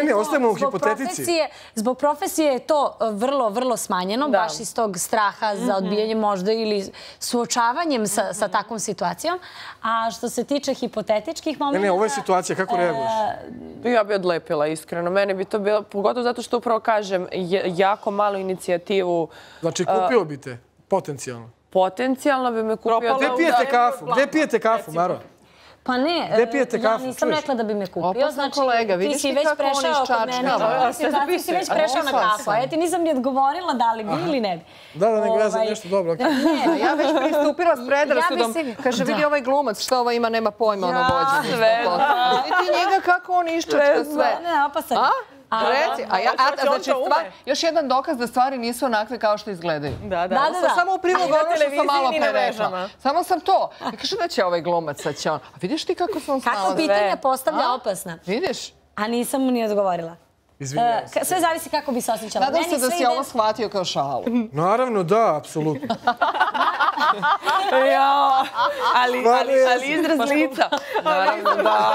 zbog profesije je to vrlo, vrlo smanjeno, baš iz tog straha za odbijanje možda ili suočavanjem sa takvom situacijom. A što se tiče hipotetičkih momenta... Ne, ovo je situacija, kako reaguješ? Ja bi odlepila, iskreno. Mene bi to bilo, pogotovo zato što upravo kažem, jako malu inicijativu... Znači, kupio bi te, potencijalno? Potencijalno bi me kupio... Gde pijete kafu, Maro? Pa ne, ja nisam rekla da bi me kupio. Znači, ti si već prešao kod mene. Ti si već prešao na kafu. A ja ti nisam ni odgovorila da li bi ili ne bi. Da, nego ja sam nešto dobro. Ja već pristupila s predrasudom. Kaže, vidi ovaj glumac, šta ovo ima, nema pojma, ono vođe. Vidi njega kako on iščačka sve. Ne, opasan. Znači, još jedan dokaz da stvari nisu onakve kao što izgledaju. Da. Samo u prilog ono što sam malo pre rekla. Samo sam to. I kaže da će ovaj glumac, sad će on. A vidiš ti kako sam snala? Kako pitanja postavlja opasna. Vidiš? A nisam mu ni odgovorila. Izvinjavam se. Sve zavisi kako bi se osjećala. Nadam se da si ovo shvatio kao šalu. Naravno, da, apsolutno. Ali izraz lica. Naravno da.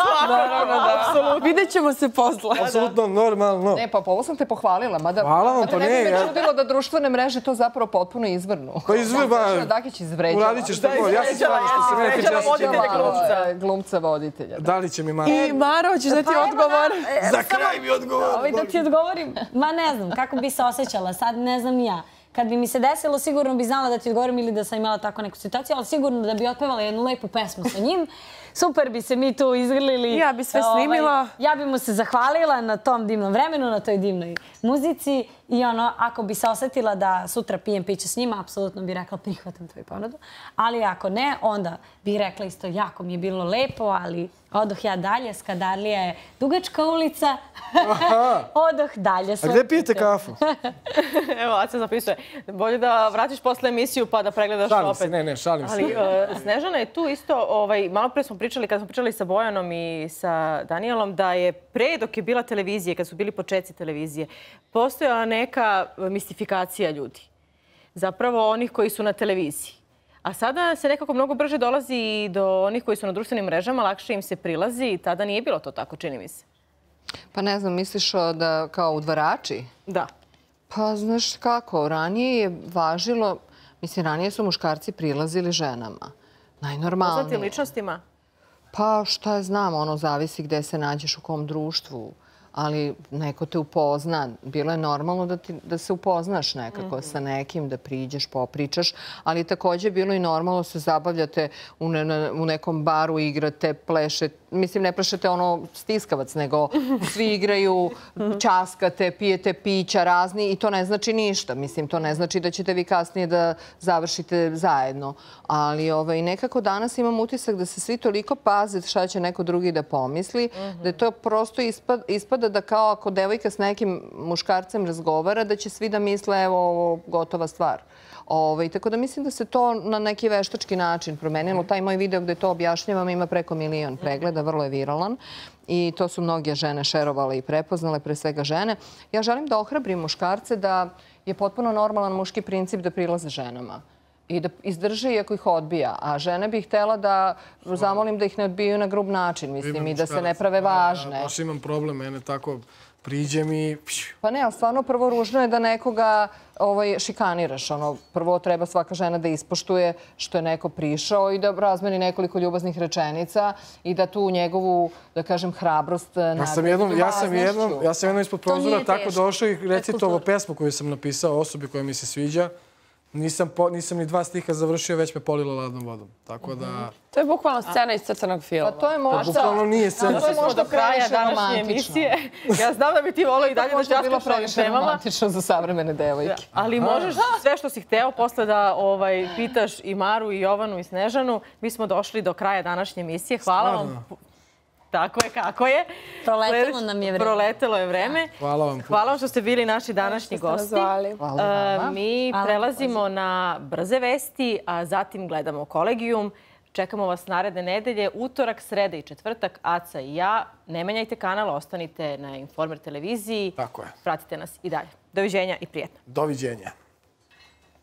Vidjet ćemo se posla. Apsolutno, normalno. Ne, pa ovo sam te pohvalila. Hvala vam, pa ne bi ne. me čudilo da društvene mreže to zapravo potpuno izvrnu. Pa izvrba. Dakić izvređava. Uradit ćeš šta god. Ja sam stvarno što se mene tiče, ja sam će glumca voditelja. Da li će mi Maro? I Maro, hoćeš da ti odgovor? Za kraj mi odgovor. Da ti odgovorim. Ma ne znam, kako bi se osjećala. Sad ne znam ja. Kad bi mi se desilo, sigurno bi znala da ti odgovorim ili da sam imala tako neku situaciju, ali sigurno da bi otpevala jednu lepu pesmu sa njim. Super bi se mi tu izgrlili. Ja bi sve snimila. Ja bi mu se zahvalila na tom divnom vremenu, na toj divnoj muzici i ako bi se osjetila da sutra pijem piće s njima, apsolutno bi rekla prihvatam tvoju ponudu. Ali ako ne, onda bi rekla isto jako mi je bilo lepo, ali odoh ja dalje. Skadarlija je dugačka ulica. Odoh dalje. A gde pijete kafu? Evo, Aca zapisuje. Bolje da vratiš posle emisiju pa da pregledaš opet. Šalim se, ne, šalim se. Ali Snežana je tu isto, malo pre smo pričali, kad smo pričali sa Bojanom i sa Danielom, da je pre dok je bila televizija, kad su bili početci televizije, postojala neka mistifikacija ljudi. Zapravo onih koji su na televiziji. A sada se nekako mnogo brže dolazi i do onih koji su na društvenim mrežama, lakše im se prilazi i tada nije bilo to tako, čini mi se. Pa ne znam, misliš da kao udvarači? Da. Pa znaš kako, ranije je važilo, mislim, ranije su muškarci prilazili ženama. Najnormalnije. Poznatim ličnostima? Pa šta je znam, zavisi gde se nađeš u kom društvu. Ali neko te upozna. Bilo je normalno da se upoznaš nekako sa nekim, da priđeš, popričaš. Ali također je bilo i normalno se zabavljate u nekom baru, igrate, plešete. Mislim, ne plešete stiskavac, nego svi igraju, časkate, pijete pića razni i to ne znači ništa. Mislim, to ne znači da ćete vi kasnije da završite zajedno. Ali nekako danas imam utisak da se svi toliko paze šta će neko drugi da pomisli, da je to prosto ispada da kao ako devojka s nekim muškarcem razgovara, da će svi da misle evo gotova stvar. Tako da mislim da se to na neki veštački način promenilo. Taj moj video gde to objašnjavam ima preko 1 milion pregleda, vrlo je viralan. I to su mnoge žene šerovale i prepoznale, pre svega žene. Ja želim da ohrabrim muškarce da je potpuno normalan muški princip da prilaze ženama. I da izdrže iako ih odbija. A žene bih htjela da zamolim da ih ne odbijaju na grub način, mislim, i da se ne prave važne. Baš imam problem, mene tako priđe mi... Pa ne, ali stvarno prvo ružno je da nekoga šikaniraš. Prvo treba svaka žena da ispoštuje što je neko prišao i da razmeni nekoliko ljubaznih rečenica i da tu njegovu, da kažem, hrabrost nadgradi ljubaznošću. Ja sam jednom ispod prozora tako došao i recitovao pesmu koju sam napisao osobi koja mi se sviđa. Nisam ni 2 stiha završio, već me polilo ladnom vodom. Tako da... To je bukvalno scena iz crtanog filma. Pa to je možda... Bukvalno nije scena. Došli smo do kraja današnje emisije. Ja znam da bi ti volio i dalje da časkaš ovim temama. Romantično za savremene devojke. Ali možeš sve što si hteo posle da pitaš i Maru, i Jovanu, i Snežanu. Mi smo došli do kraja današnje emisije. Hvala vam. Tako je, kako je. Proletelo nam je vreme. Proletelo je vreme. Hvala vam. Hvala vam što ste bili naši današnji gosti. Mi prelazimo na brze vesti, a zatim gledamo Kolegijum. Čekamo vas naredne nedelje, utorak, sreda i četvrtak, Aca i ja. Ne menjajte kanal, ostanite na Informer televiziji. Tako je. Pratite nas i dalje. Doviđenja i prijetno. Doviđenja.